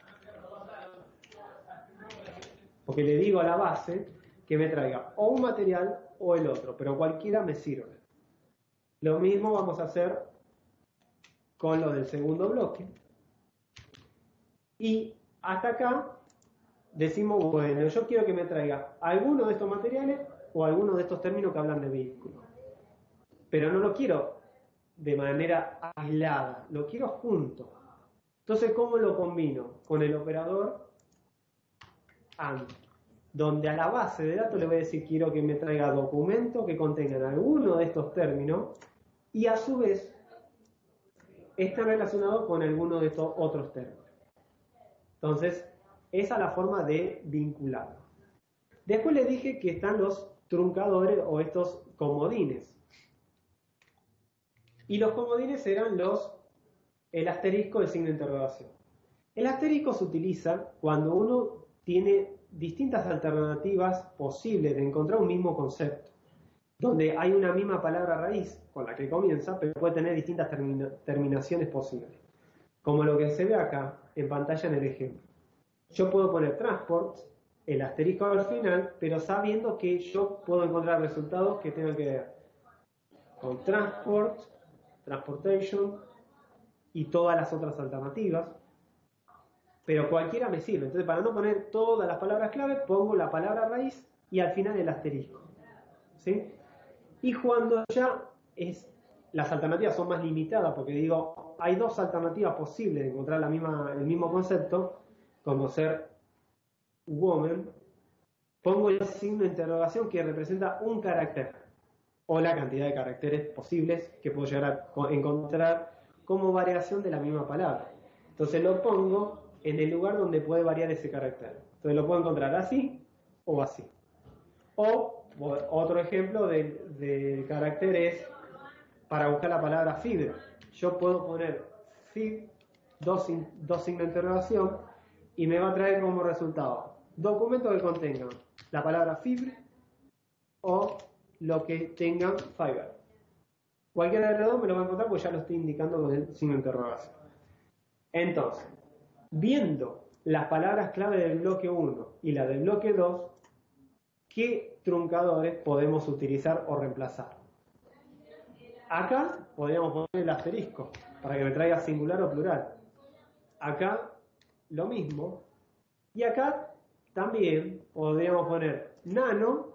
Porque le digo a la base que me traiga o un material o el otro, pero cualquiera me sirve. Lo mismo vamos a hacer con lo del segundo bloque. Y hasta acá decimos, bueno, yo quiero que me traiga alguno de estos materiales o alguno de estos términos que hablan de vehículos. Pero no lo quiero de manera aislada, lo quiero junto. Entonces, ¿cómo lo combino? Con el operador AND, donde a la base de datos le voy a decir quiero que me traiga documentos que contengan alguno de estos términos y a su vez están relacionados con alguno de estos otros términos. Entonces, esa es la forma de vincularlo. Después le dije que están los truncadores o estos comodines. Y los comodines serán el asterisco del signo de interrogación. El asterisco se utiliza cuando uno tiene distintas alternativas posibles de encontrar un mismo concepto, donde hay una misma palabra raíz con la que comienza, pero puede tener distintas terminaciones posibles. Como lo que se ve acá en pantalla en el ejemplo. Yo puedo poner transport, el asterisco al final, pero sabiendo que yo puedo encontrar resultados que tengan que ver con transport, transportation y todas las otras alternativas. Pero cualquiera me sirve. Entonces, para no poner todas las palabras clave, pongo la palabra raíz y al final el asterisco. ¿Sí? Y cuando ya las alternativas son más limitadas, porque digo, hay dos alternativas posibles de encontrar el mismo concepto, como ser woman, pongo el signo de interrogación que representa un carácter, o la cantidad de caracteres posibles que puedo llegar a encontrar como variación de la misma palabra. Entonces lo pongo en el lugar donde puede variar ese carácter. Entonces lo puedo encontrar así o así. O otro ejemplo del carácter es para buscar la palabra fibra. Yo puedo poner fib, dos signos de interrogación, y me va a traer como resultado documentos que contengan la palabra fibre o lo que tengan fiber. Cualquiera de los dos me lo va a encontrar porque ya lo estoy indicando con el signo de interrogación. Entonces, viendo las palabras clave del bloque 1 y la del bloque 2, ¿qué truncadores podemos utilizar o reemplazar? Acá podríamos poner el asterisco para que me traiga singular o plural. Acá lo mismo. Y acá también podríamos poner nano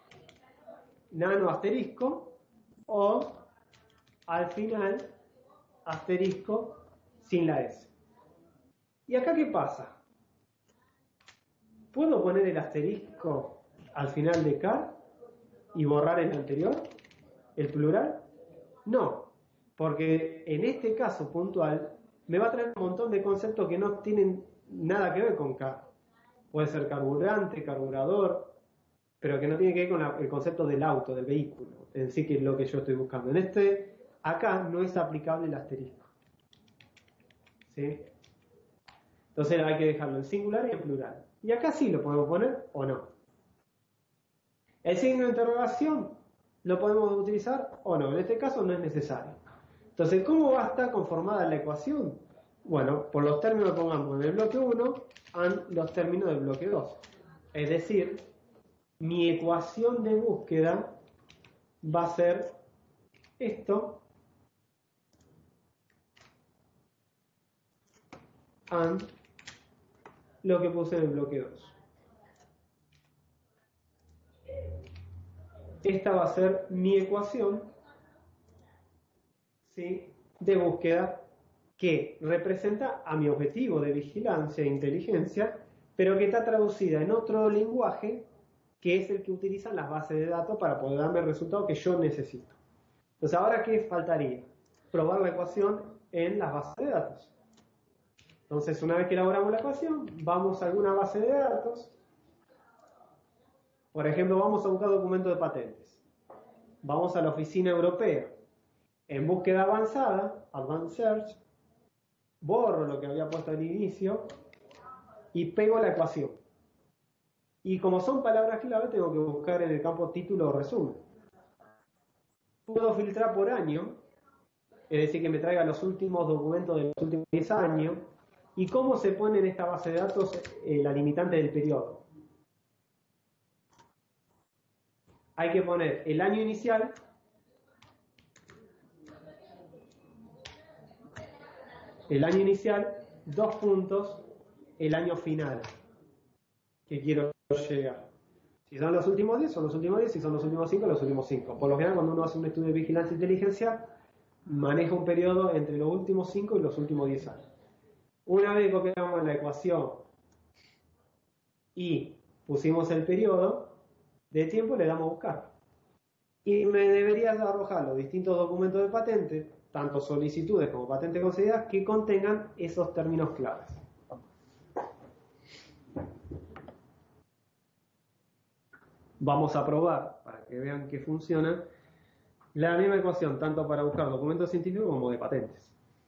asterisco o al final asterisco sin la S. ¿Y acá qué pasa? ¿Puedo poner el asterisco al final de car y borrar el anterior, el plural? No, porque en este caso puntual me va a traer un montón de conceptos que no tienen nada que ver con car. Puede ser carburante, carburador, pero que no tiene que ver con el concepto del auto, del vehículo, en sí, que es lo que yo estoy buscando. Acá no es aplicable el asterisco. ¿Sí? Entonces hay que dejarlo en singular y en plural. Y acá sí lo podemos poner o no. El signo de interrogación lo podemos utilizar o no. En este caso no es necesario. Entonces, ¿cómo va a estar conformada la ecuación? Bueno, por los términos que pongamos en el bloque 1, and los términos del bloque 2. Es decir, mi ecuación de búsqueda va a ser esto, and lo que puse en el bloque 2. Esta va a ser mi ecuación, ¿sí?, de búsqueda que representa a mi objetivo de vigilancia e inteligencia, pero que está traducida en otro lenguaje que es el que utilizan las bases de datos para poder darme el resultado que yo necesito. Entonces, ¿ahora qué faltaría? Probar la ecuación en las bases de datos. Entonces, una vez que elaboramos la ecuación, vamos a alguna base de datos. Por ejemplo, vamos a buscar documentos de patentes. Vamos a la oficina europea. En búsqueda avanzada, Advanced Search, borro lo que había puesto al inicio y pego la ecuación. Y como son palabras clave, tengo que buscar en el campo título o resumen. Puedo filtrar por año, es decir, que me traiga los últimos documentos de los últimos 10 años. ¿Y cómo se pone en esta base de datos la limitante del periodo? Hay que poner el año inicial, dos puntos, el año final que quiero llegar. Si son los últimos 10, son los últimos 10, si son los últimos 5, los últimos 5. Por lo general, cuando uno hace un estudio de vigilancia e inteligencia, maneja un periodo entre los últimos 5 y los últimos 10 años. Una vez que copiamos la ecuación y pusimos el periodo de tiempo, le damos a buscar. Y me debería arrojar los distintos documentos de patente, tanto solicitudes como patentes concedidas, que contengan esos términos claves. Vamos a probar, para que vean que funciona, la misma ecuación, tanto para buscar documentos científicos como de patentes.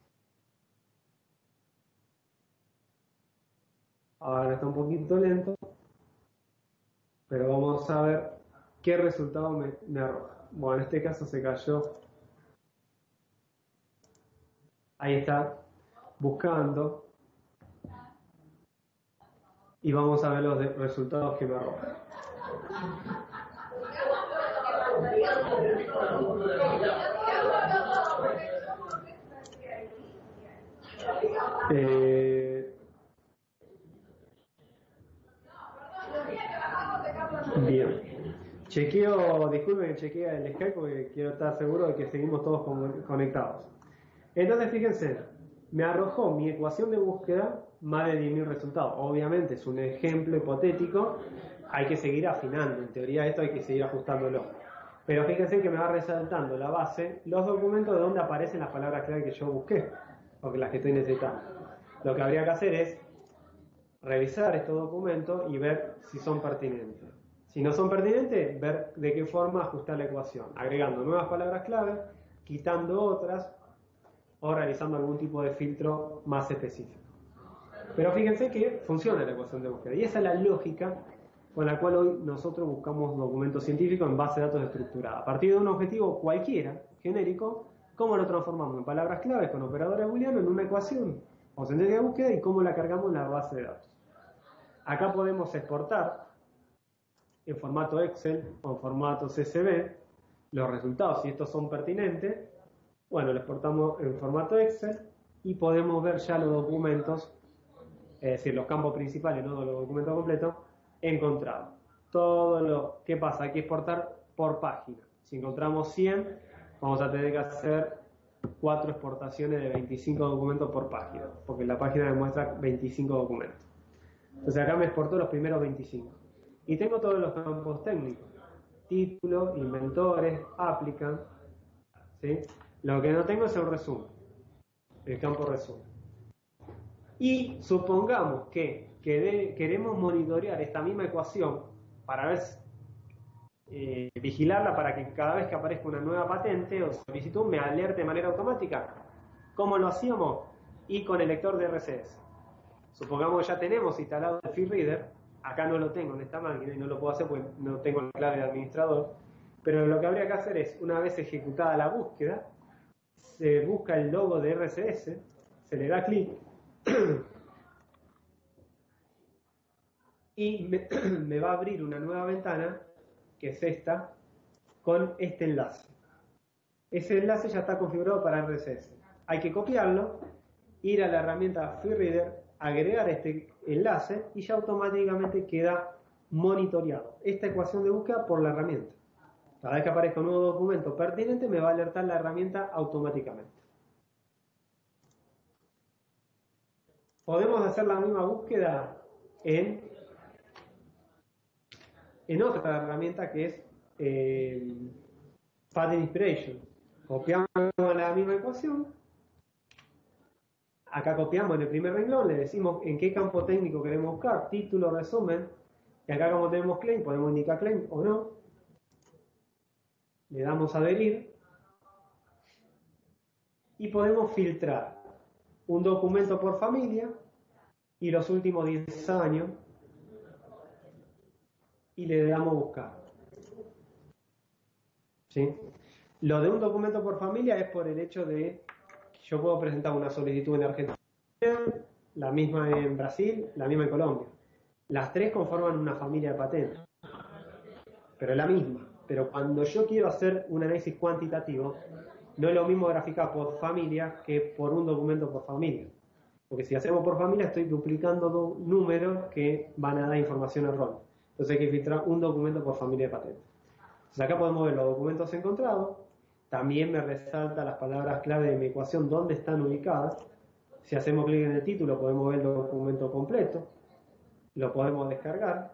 Ahora está un poquito lento, pero vamos a ver qué resultado me arroja. Bueno, en este caso se cayó. Ahí está, buscando. Y vamos a ver los resultados que me arroja. Bien. Disculpen que chequea el Skype porque quiero estar seguro de que seguimos todos conectados. Entonces, fíjense, me arrojó mi ecuación de búsqueda más de 10.000 resultados. Obviamente es un ejemplo hipotético, hay que seguir afinando. En teoría esto hay que seguir ajustándolo. Pero fíjense que me va resaltando la base, los documentos de donde aparecen las palabras clave que yo busqué, o que las que estoy necesitando. Lo que habría que hacer es revisar estos documentos y ver si son pertinentes. Si no son pertinentes, ver de qué forma ajustar la ecuación, agregando nuevas palabras clave, quitando otras o realizando algún tipo de filtro más específico. Pero fíjense que funciona la ecuación de búsqueda y esa es la lógica con la cual hoy nosotros buscamos documentos científicos en base de datos estructurada. A partir de un objetivo cualquiera, genérico, ¿cómo lo transformamos en palabras claves con operadores booleanos en una ecuación o sentencia de búsqueda y cómo la cargamos en la base de datos? Acá podemos exportar en formato Excel o en formato CSV los resultados, si estos son pertinentes. Bueno, lo exportamos en formato Excel y podemos ver ya los documentos, es decir, los campos principales, no los documentos completos, encontrados. Todo lo que pasa, hay que exportar por página. Si encontramos 100, vamos a tener que hacer 4 exportaciones de 25 documentos por página, porque la página me muestra 25 documentos. Entonces acá me exportó los primeros 25. Y tengo todos los campos técnicos: título, inventores, applicant, ¿sí? Lo que no tengo es el resumen, el campo resumen. Y supongamos que queremos monitorear esta misma ecuación para ver, vigilarla para que cada vez que aparezca una nueva patente o solicitud me alerte de manera automática. ¿Cómo lo hacíamos? Y con el lector de RCS. Supongamos que ya tenemos instalado el FeedReader. Acá no lo tengo en esta máquina y no lo puedo hacer porque no tengo la clave de administrador. Pero lo que habría que hacer es, una vez ejecutada la búsqueda, se busca el logo de RCS, se le da clic Y me va a abrir una nueva ventana, que es esta, con este enlace. Ese enlace ya está configurado para RSS. Hay que copiarlo, ir a la herramienta FreeReader, agregar este enlace y ya automáticamente queda monitoreado esta ecuación de búsqueda por la herramienta. Cada vez que aparezca un nuevo documento pertinente me va a alertar la herramienta automáticamente. Podemos hacer la misma búsqueda en otra herramienta que es Pattern Inspiration. Copiamos la misma ecuación. Acá copiamos en el primer renglón, le decimos en qué campo técnico queremos buscar, título, resumen. Y acá como tenemos claim, podemos indicar claim o no. Le damos a adherir. Y podemos filtrar un documento por familia y los últimos 10 años. Y le damos buscar. ¿Sí? Lo de un documento por familia es por el hecho de que yo puedo presentar una solicitud en Argentina, la misma en Brasil, la misma en Colombia. Las tres conforman una familia de patentes, pero es la misma. Pero cuando yo quiero hacer un análisis cuantitativo, no es lo mismo graficar por familia que por un documento por familia. Porque si hacemos por familia estoy duplicando números que van a dar información errónea. Entonces hay que filtrar un documento por familia de patentes. Entonces acá podemos ver los documentos encontrados. También me resalta las palabras clave de mi ecuación, dónde están ubicadas. Si hacemos clic en el título podemos ver el documento completo. Lo podemos descargar.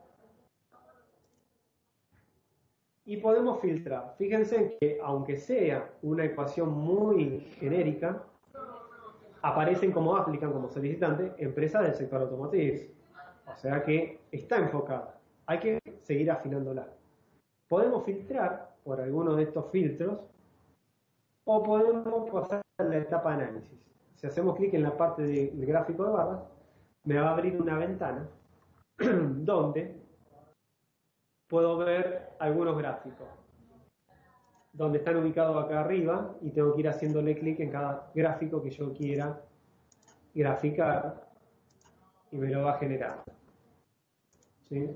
Y podemos filtrar. Fíjense que aunque sea una ecuación muy genérica, aparecen como aplican como solicitante empresas del sector automotriz. O sea que está enfocada. Hay que seguir afinándola. Podemos filtrar por alguno de estos filtros o podemos pasar a la etapa de análisis. Si hacemos clic en la parte del gráfico de barras, me va a abrir una ventana donde puedo ver algunos gráficos, donde están ubicados acá arriba y tengo que ir haciéndole clic en cada gráfico que yo quiera graficar y me lo va a generar. ¿Sí?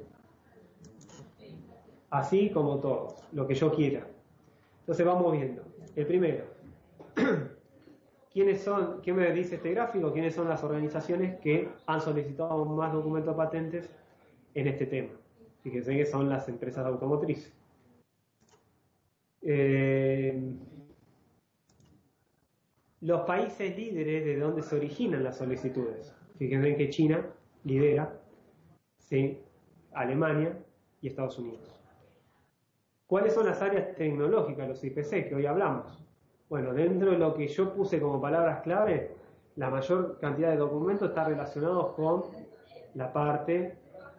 Así como todos, lo que yo quiera. Entonces vamos viendo. El primero, ¿qué me dice este gráfico? ¿Quiénes son las organizaciones que han solicitado más documentos patentes en este tema? Fíjense que son las empresas automotrices. Los países líderes de donde se originan las solicitudes. Fíjense que China lidera, ¿sí? Alemania y Estados Unidos. ¿Cuáles son las áreas tecnológicas, los IPC, que hoy hablamos? Bueno, dentro de lo que yo puse como palabras clave, la mayor cantidad de documentos está relacionados con la parte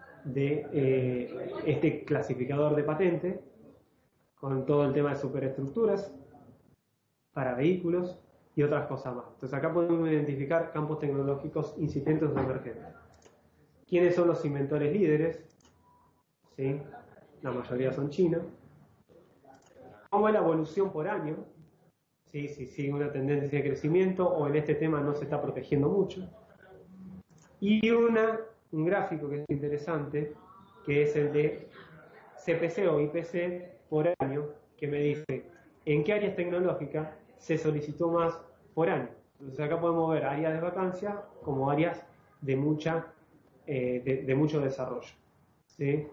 de este clasificador de patente, con todo el tema de superestructuras para vehículos y otras cosas más. Entonces acá podemos identificar campos tecnológicos incipientes o emergentes. ¿Quiénes son los inventores líderes? ¿Sí? La mayoría son chinos. ¿Cómo es la evolución por año? ¿Sí? Si sigue una tendencia de crecimiento o en este tema no se está protegiendo mucho. Y un gráfico que es interesante, que es el de CPC o IPC por año, que me dice en qué áreas tecnológicas se solicitó más por año. Entonces acá podemos ver áreas de vacancia como áreas de mucho desarrollo. ¿Sí?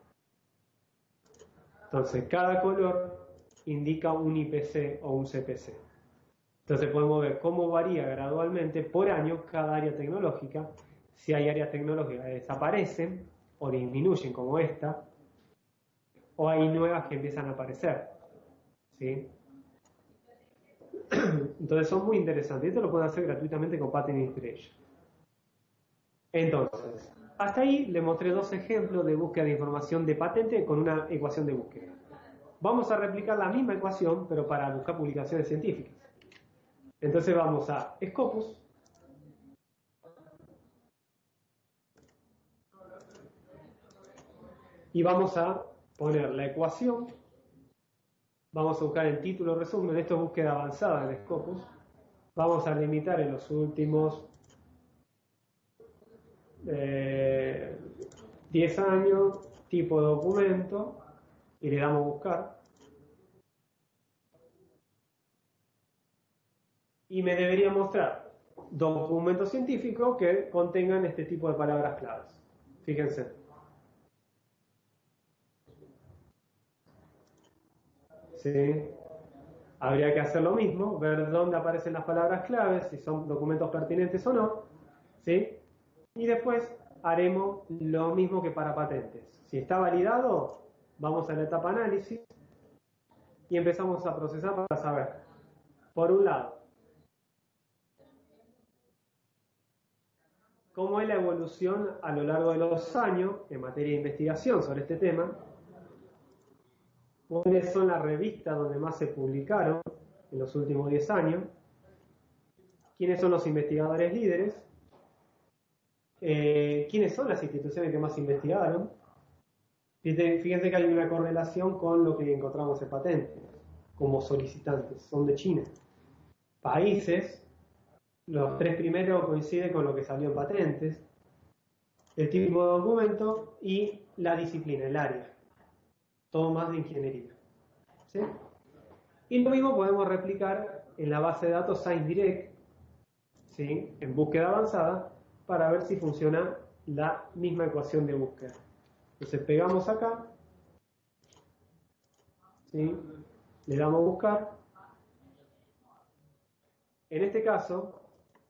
Entonces cada color indica un IPC o un CPC. Entonces podemos ver cómo varía gradualmente por año cada área tecnológica. Si hay áreas tecnológicas que desaparecen o disminuyen como esta, o hay nuevas que empiezan a aparecer. ¿Sí? Entonces son muy interesantes. Esto lo pueden hacer gratuitamente con Pattern Inspiration. Entonces, hasta ahí les mostré dos ejemplos de búsqueda de información de patente con una ecuación de búsqueda. Vamos a replicar la misma ecuación, pero para buscar publicaciones científicas. Entonces vamos a Scopus. Y vamos a poner la ecuación. Vamos a buscar el título resumen. Esto es búsqueda avanzada en Scopus. Vamos a limitar en los últimos 10 años, tipo de documento, y le damos buscar. Y me debería mostrar documentos científicos que contengan este tipo de palabras claves. Fíjense. ¿Sí? Habría que hacer lo mismo, ver dónde aparecen las palabras claves, si son documentos pertinentes o no, ¿sí? Y después haremos lo mismo que para patentes. Si está validado, vamos a la etapa análisis y empezamos a procesar para saber, por un lado, cómo es la evolución a lo largo de los años en materia de investigación sobre este tema, cuáles son las revistas donde más se publicaron en los últimos 10 años, quiénes son los investigadores líderes, quiénes son las instituciones que más investigaron. Fíjense que hay una correlación con lo que encontramos en patentes, como solicitantes, son de China. Países, los 3 primeros coinciden con lo que salió en patentes, el tipo de documento y la disciplina, el área. Todo más de ingeniería. ¿Sí? Y lo mismo podemos replicar en la base de datos ScienceDirect, ¿sí? En búsqueda avanzada, para ver si funciona la misma ecuación de búsqueda. Entonces pegamos acá, ¿sí? Le damos a buscar. En este caso,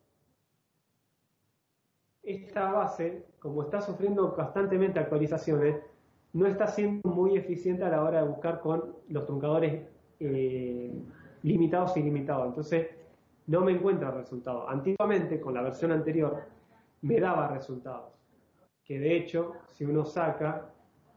esta base, como está sufriendo constantemente actualizaciones, no está siendo muy eficiente a la hora de buscar con los truncadores limitados e ilimitados. Entonces, no me encuentra resultados. Antiguamente, con la versión anterior, me daba resultados. Que de hecho, si uno saca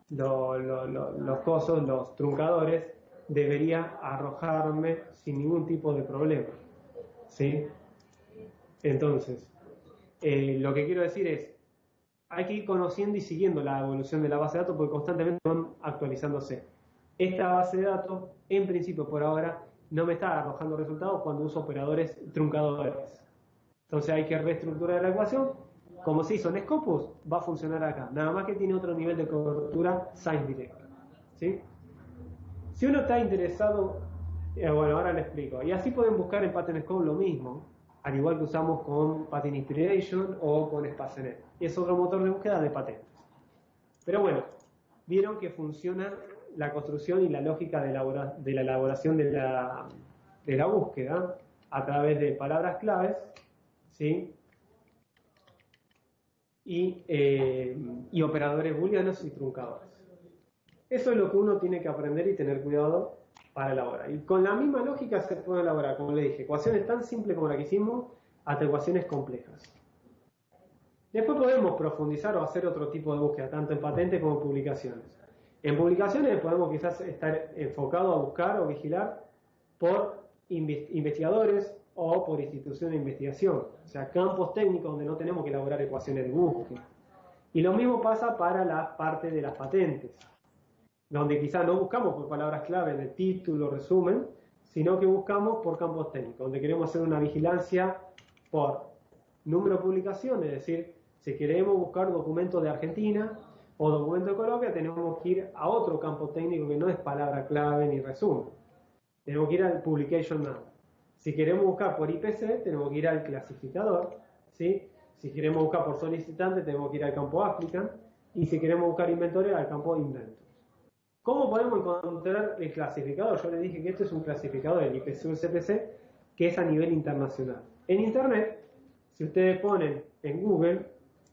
los truncadores, debería arrojarme sin ningún tipo de problema. ¿Sí? Entonces, lo que quiero decir es, hay que ir conociendo y siguiendo la evolución de la base de datos porque constantemente van actualizándose. Esta base de datos, en principio por ahora, no me está arrojando resultados cuando uso operadores truncadores. Entonces hay que reestructurar la ecuación. Como se hizo en Scopus, va a funcionar acá. Nada más que tiene otro nivel de cobertura ScienceDirect. ¿Sí? Si uno está interesado, bueno, ahora le explico. Y así pueden buscar en PatentScope lo mismo, al igual que usamos con Patent Inspiration o con Spacenet. Es otro motor de búsqueda de patentes. Pero bueno, vieron que funciona la construcción y la lógica de la elaboración de la búsqueda a través de palabras claves, ¿sí? Y operadores booleanos y truncadores. Eso es lo que uno tiene que aprender y tener cuidado para elaborar. Y con la misma lógica se puede elaborar, como le dije, ecuaciones tan simples como la que hicimos hasta ecuaciones complejas. Después podemos profundizar o hacer otro tipo de búsqueda, tanto en patentes como en publicaciones. En publicaciones podemos quizás estar enfocados a buscar o vigilar por investigadores o por instituciones de investigación, o sea, campos técnicos donde no tenemos que elaborar ecuaciones de búsqueda. Y lo mismo pasa para la parte de las patentes, donde quizás no buscamos por palabras clave en el título, resumen, sino que buscamos por campos técnicos, donde queremos hacer una vigilancia por número de publicaciones, es decir, si queremos buscar documentos de Argentina o documentos de Colombia, tenemos que ir a otro campo técnico que no es palabra clave ni resumen. Tenemos que ir al Publication Number. Si queremos buscar por IPC, tenemos que ir al clasificador, ¿sí? Si queremos buscar por solicitante, tenemos que ir al campo Applicant. Y si queremos buscar inventores, al campo Inventor. ¿Cómo podemos encontrar el clasificador? Yo les dije que este es un clasificador, el IPC o el CPC, que es a nivel internacional. En Internet, si ustedes ponen en Google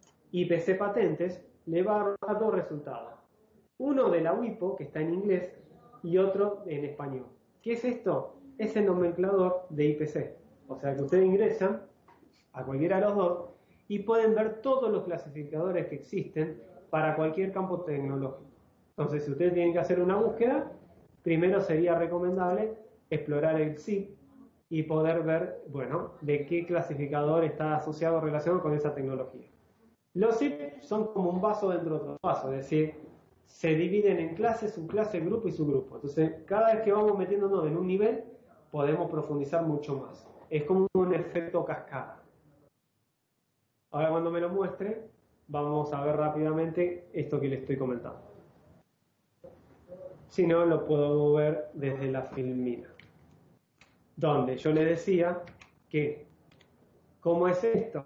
IPC patentes, le va a arrojar 2 resultados. Uno de la WIPO, que está en inglés, y otro en español. ¿Qué es esto? Es el nomenclador de IPC. O sea que ustedes ingresan a cualquiera de los dos y pueden ver todos los clasificadores que existen para cualquier campo tecnológico. Entonces, si ustedes tienen que hacer una búsqueda, primero sería recomendable explorar el ZIP y poder ver, bueno, de qué clasificador está asociado o relacionado con esa tecnología. Los ZIP son como un vaso dentro de otro vaso, es decir, se dividen en clases, subclase, grupo y subgrupo. Entonces, cada vez que vamos metiéndonos en un nivel, podemos profundizar mucho más. Es como un efecto cascada. Ahora, cuando me lo muestre, vamos a ver rápidamente esto que le estoy comentando. Si no, lo puedo ver desde la filmina, donde yo le decía que, ¿cómo es esto?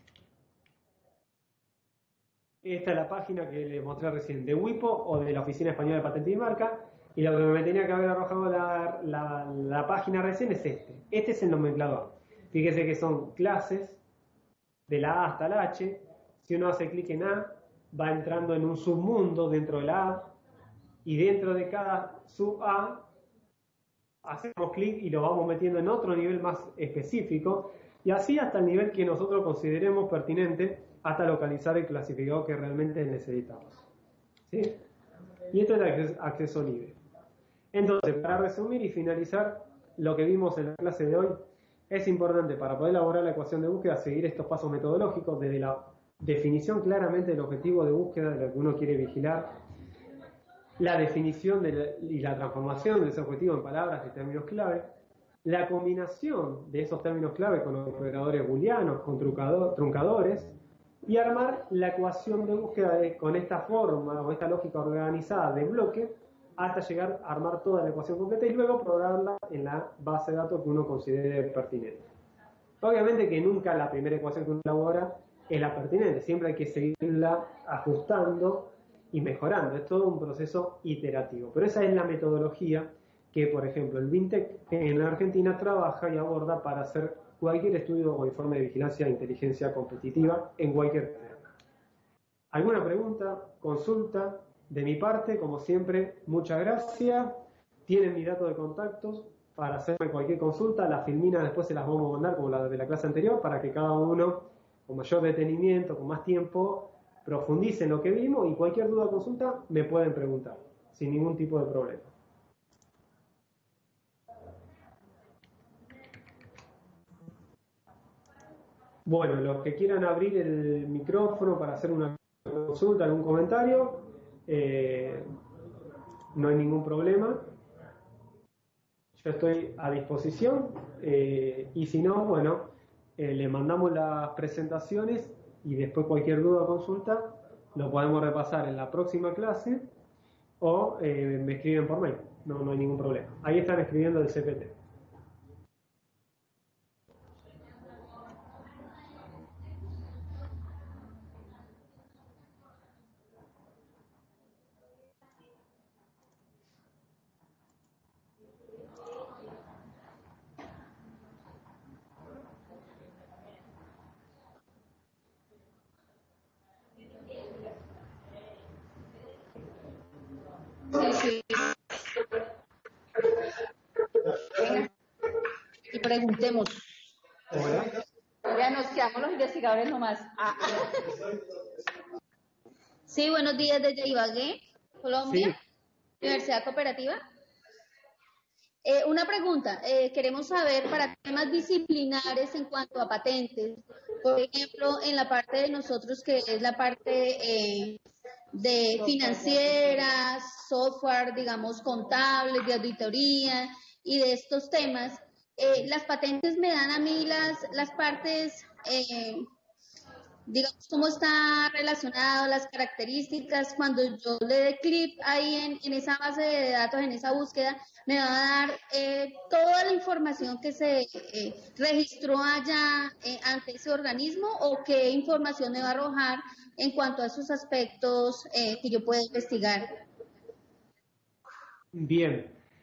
Esta es la página que les mostré recién, de WIPO o de la Oficina Española de Patente y Marca, y lo que me tenía que haber arrojado la página recién es este. Este es el nomenclador. Fíjese que son clases de la A hasta la H. Si uno hace clic en A, va entrando en un submundo dentro de la A, y dentro de cada sub A hacemos clic y lo vamos metiendo en otro nivel más específico, y así hasta el nivel que nosotros consideremos pertinente, hasta localizar el clasificado que realmente necesitamos. ¿Sí? Y esto es el acceso libre. Entonces, para resumir y finalizar lo que vimos en la clase de hoy, es importante para poder elaborar la ecuación de búsqueda seguir estos pasos metodológicos desde la definición claramente del objetivo de búsqueda de lo que uno quiere vigilar, la definición y la transformación de ese objetivo en palabras y términos clave, la combinación de esos términos clave con los operadores booleanos, con truncadores, y armar la ecuación de búsqueda con esta forma o esta lógica organizada de bloque hasta llegar a armar toda la ecuación completa y luego programarla en la base de datos que uno considere pertinente. Obviamente que nunca la primera ecuación que uno elabora es la pertinente, siempre hay que seguirla ajustando y mejorando, es todo un proceso iterativo, pero esa es la metodología que, por ejemplo, el BINTEC en la Argentina trabaja y aborda para hacer cualquier estudio o informe de vigilancia e inteligencia competitiva en cualquier tema. ¿Alguna pregunta? ¿Consulta? De mi parte, como siempre, muchas gracias. Tienen mi dato de contactos para hacerme cualquier consulta. Las filminas después se las vamos a mandar como la de la clase anterior para que cada uno, con mayor detenimiento, con más tiempo, profundice en lo que vimos y cualquier duda o consulta me pueden preguntar, sin ningún tipo de problema. Bueno, los que quieran abrir el micrófono para hacer una consulta, algún comentario, no hay ningún problema. Yo estoy a disposición y si no, bueno, le mandamos las presentaciones y después cualquier duda o consulta lo podemos repasar en la próxima clase o me escriben por mail, no hay ningún problema. Ahí están escribiendo el CPT. Sí. Y preguntemos. Hola. Ya nos quedamos los investigadores nomás. Sí, buenos días desde Ibagué, Colombia, sí. Universidad Cooperativa. Una pregunta, queremos saber para temas disciplinares en cuanto a patentes, por ejemplo, en la parte de nosotros que es la parte de financieras, software, digamos, contables, de auditoría y de estos temas, las patentes me dan a mí las partes, digamos, cómo está relacionado, las características. Cuando yo le dé clic ahí en esa base de datos, en esa búsqueda, me va a dar toda la información que se registró allá ante ese organismo, o qué información me va a arrojar en cuanto a esos aspectos que yo puedo investigar. Bien.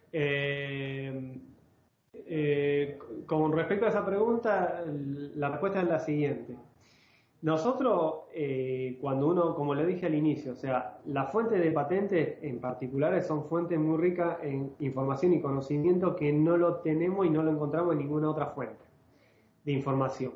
Con respecto a esa pregunta, la respuesta es la siguiente. Nosotros, cuando uno, como le dije al inicio, o sea, las fuentes de patentes en particulares son fuentes muy ricas en información y conocimiento que no lo tenemos y no lo encontramos en ninguna otra fuente de información.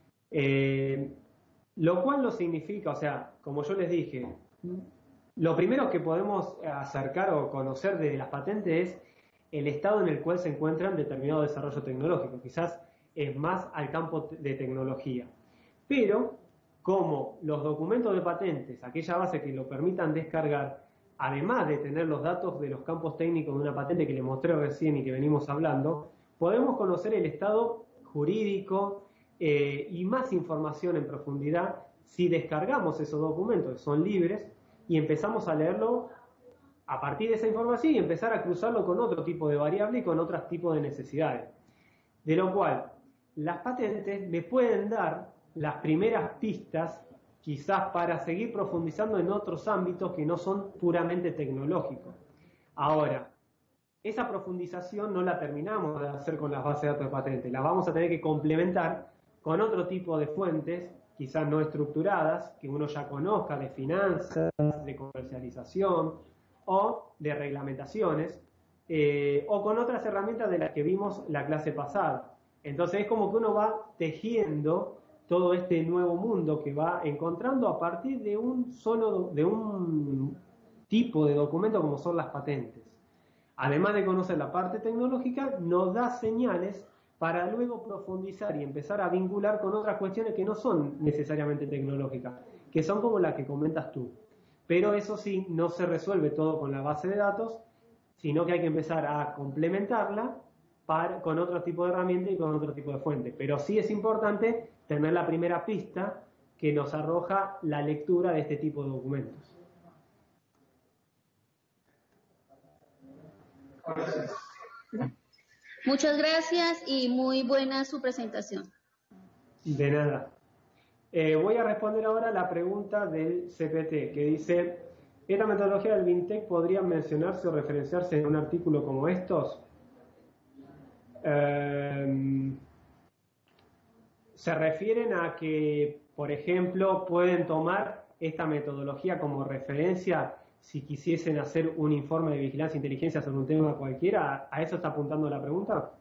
Lo cual no significa, o sea, como yo les dije, lo primero que podemos acercar o conocer de las patentes es el estado en el cual se encuentran determinado desarrollo tecnológico. Quizás es más al campo de tecnología. Pero, como los documentos de patentes, aquella base que lo permitan descargar, además de tener los datos de los campos técnicos de una patente que les mostré recién y que venimos hablando, podemos conocer el estado jurídico y más información en profundidad si descargamos esos documentos, que son libres, y empezamos a leerlo a partir de esa información y empezar a cruzarlo con otro tipo de variable y con otros tipos de necesidades. De lo cual, las patentes me pueden dar las primeras pistas, quizás para seguir profundizando en otros ámbitos que no son puramente tecnológicos. Ahora, esa profundización no la terminamos de hacer con las bases de datos de patentes, la vamos a tener que complementar con otro tipo de fuentes, quizás no estructuradas, que uno ya conozca, de finanzas, de comercialización o de reglamentaciones, o con otras herramientas de las que vimos la clase pasada. Entonces es como que uno va tejiendo todo este nuevo mundo que va encontrando a partir de un tipo de documento como son las patentes. Además de conocer la parte tecnológica, nos da señales para luego profundizar y empezar a vincular con otras cuestiones que no son necesariamente tecnológicas, que son como las que comentas tú. Pero eso sí, no se resuelve todo con la base de datos, sino que hay que empezar a complementarla con otro tipo de herramienta y con otro tipo de fuente. Pero sí es importante tener la primera pista que nos arroja la lectura de este tipo de documentos. Muchas gracias y muy buena su presentación. De nada. Voy a responder ahora la pregunta del CPT, que dice, ¿esta metodología del BINTEC podría mencionarse o referenciarse en un artículo como estos? Se refieren a que, por ejemplo, pueden tomar esta metodología como referencia si quisiesen hacer un informe de vigilancia e inteligencia sobre un tema cualquiera. ¿A eso está apuntando la pregunta?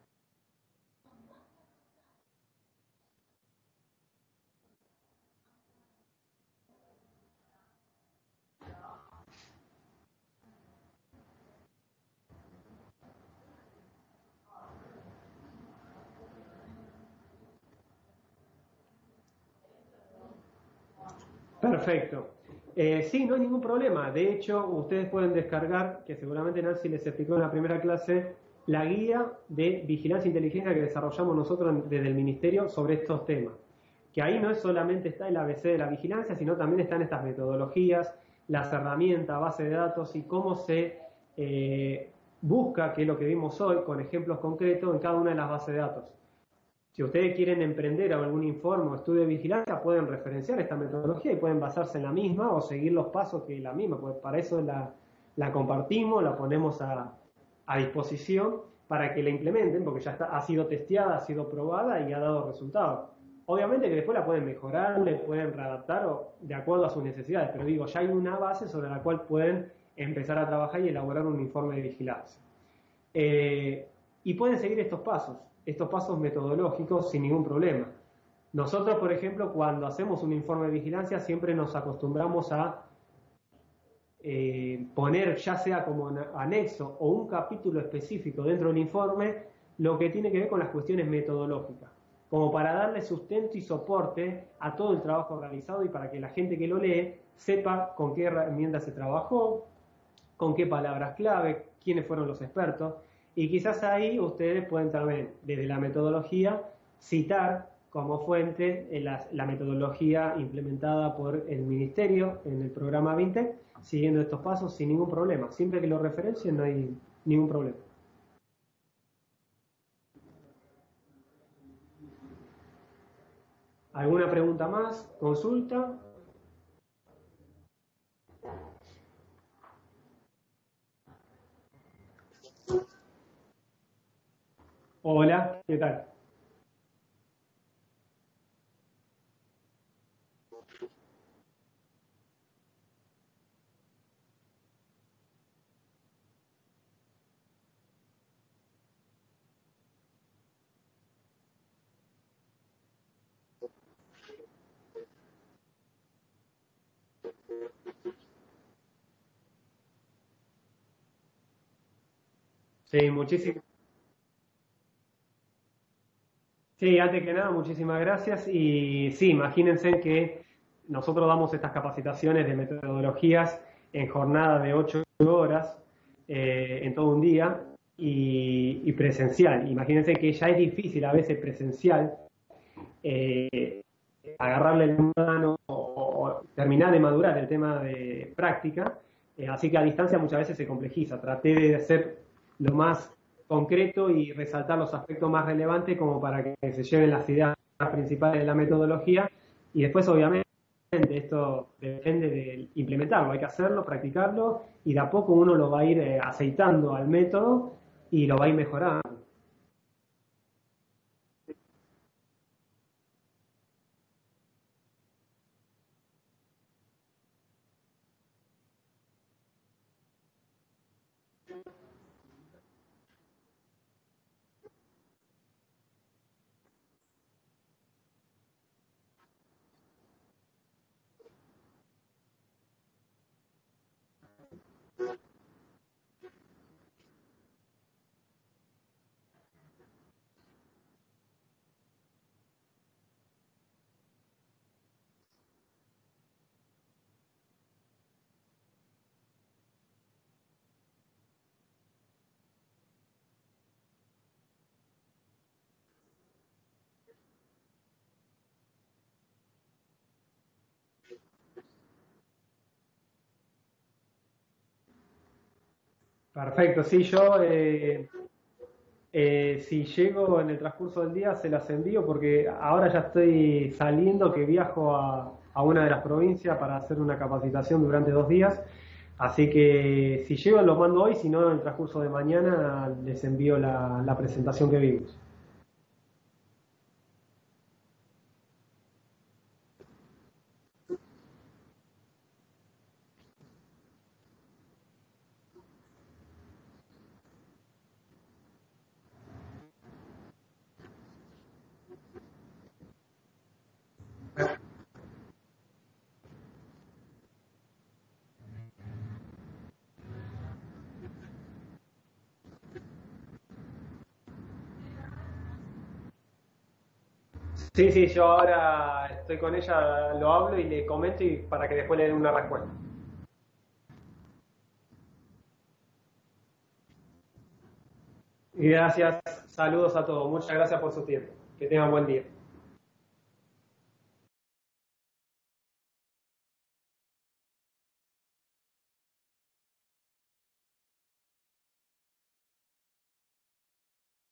Perfecto. Sí, no hay ningún problema. De hecho, ustedes pueden descargar, que seguramente Nancy les explicó en la primera clase, la guía de vigilancia e inteligencia que desarrollamos nosotros desde el Ministerio sobre estos temas. Que ahí no es solamente está el ABC de la vigilancia, sino también están estas metodologías, las herramientas, base de datos y cómo se busca, que es lo que vimos hoy, con ejemplos concretos en cada una de las bases de datos. Si ustedes quieren emprender algún informe o estudio de vigilancia, pueden referenciar esta metodología y pueden basarse en la misma o seguir los pasos que la misma, pues para eso la compartimos, la ponemos a disposición para que la implementen, porque ya ha sido testeada, ha sido probada y ha dado resultados. Obviamente que después la pueden mejorar, le pueden readaptar de acuerdo a sus necesidades, pero digo, ya hay una base sobre la cual pueden empezar a trabajar y elaborar un informe de vigilancia. Y pueden seguir estos pasos metodológicos sin ningún problema. Nosotros, por ejemplo, cuando hacemos un informe de vigilancia, siempre nos acostumbramos a poner, ya sea como anexo o un capítulo específico dentro del informe, lo que tiene que ver con las cuestiones metodológicas, como para darle sustento y soporte a todo el trabajo realizado y para que la gente que lo lee sepa con qué herramientas se trabajó, con qué palabras clave, quiénes fueron los expertos. Y quizás ahí ustedes pueden también, desde la metodología, citar como fuente la metodología implementada por el Ministerio en el programa BINTEC, siguiendo estos pasos sin ningún problema. Siempre que lo referencien no hay ningún problema. ¿Alguna pregunta más? ¿Consulta? Hola, ¿qué tal? Sí, muchísimas. Sí, antes que nada, muchísimas gracias. Y sí, imagínense que nosotros damos estas capacitaciones de metodologías en jornada de 8 horas en todo un día y presencial. Imagínense que ya es difícil a veces presencial agarrarle la mano o terminar de madurar el tema de práctica. Así que a distancia muchas veces se complejiza. Traté de hacer lo más concreto y resaltar los aspectos más relevantes como para que se lleven las ideas principales de la metodología, y después obviamente esto depende de implementarlo, hay que hacerlo, practicarlo, y de a poco uno lo va a ir aceitando al método y lo va a ir mejorando. Perfecto, sí, yo si llego en el transcurso del día se las envío porque ahora ya estoy saliendo, que viajo a una de las provincias para hacer una capacitación durante 2 días. Así que si llego lo mando hoy, si no en el transcurso de mañana les envío la presentación que vimos. Sí, sí, yo ahora estoy con ella, lo hablo y le comento y para que después le den una respuesta. Y gracias, saludos a todos, muchas gracias por su tiempo. Que tengan buen día.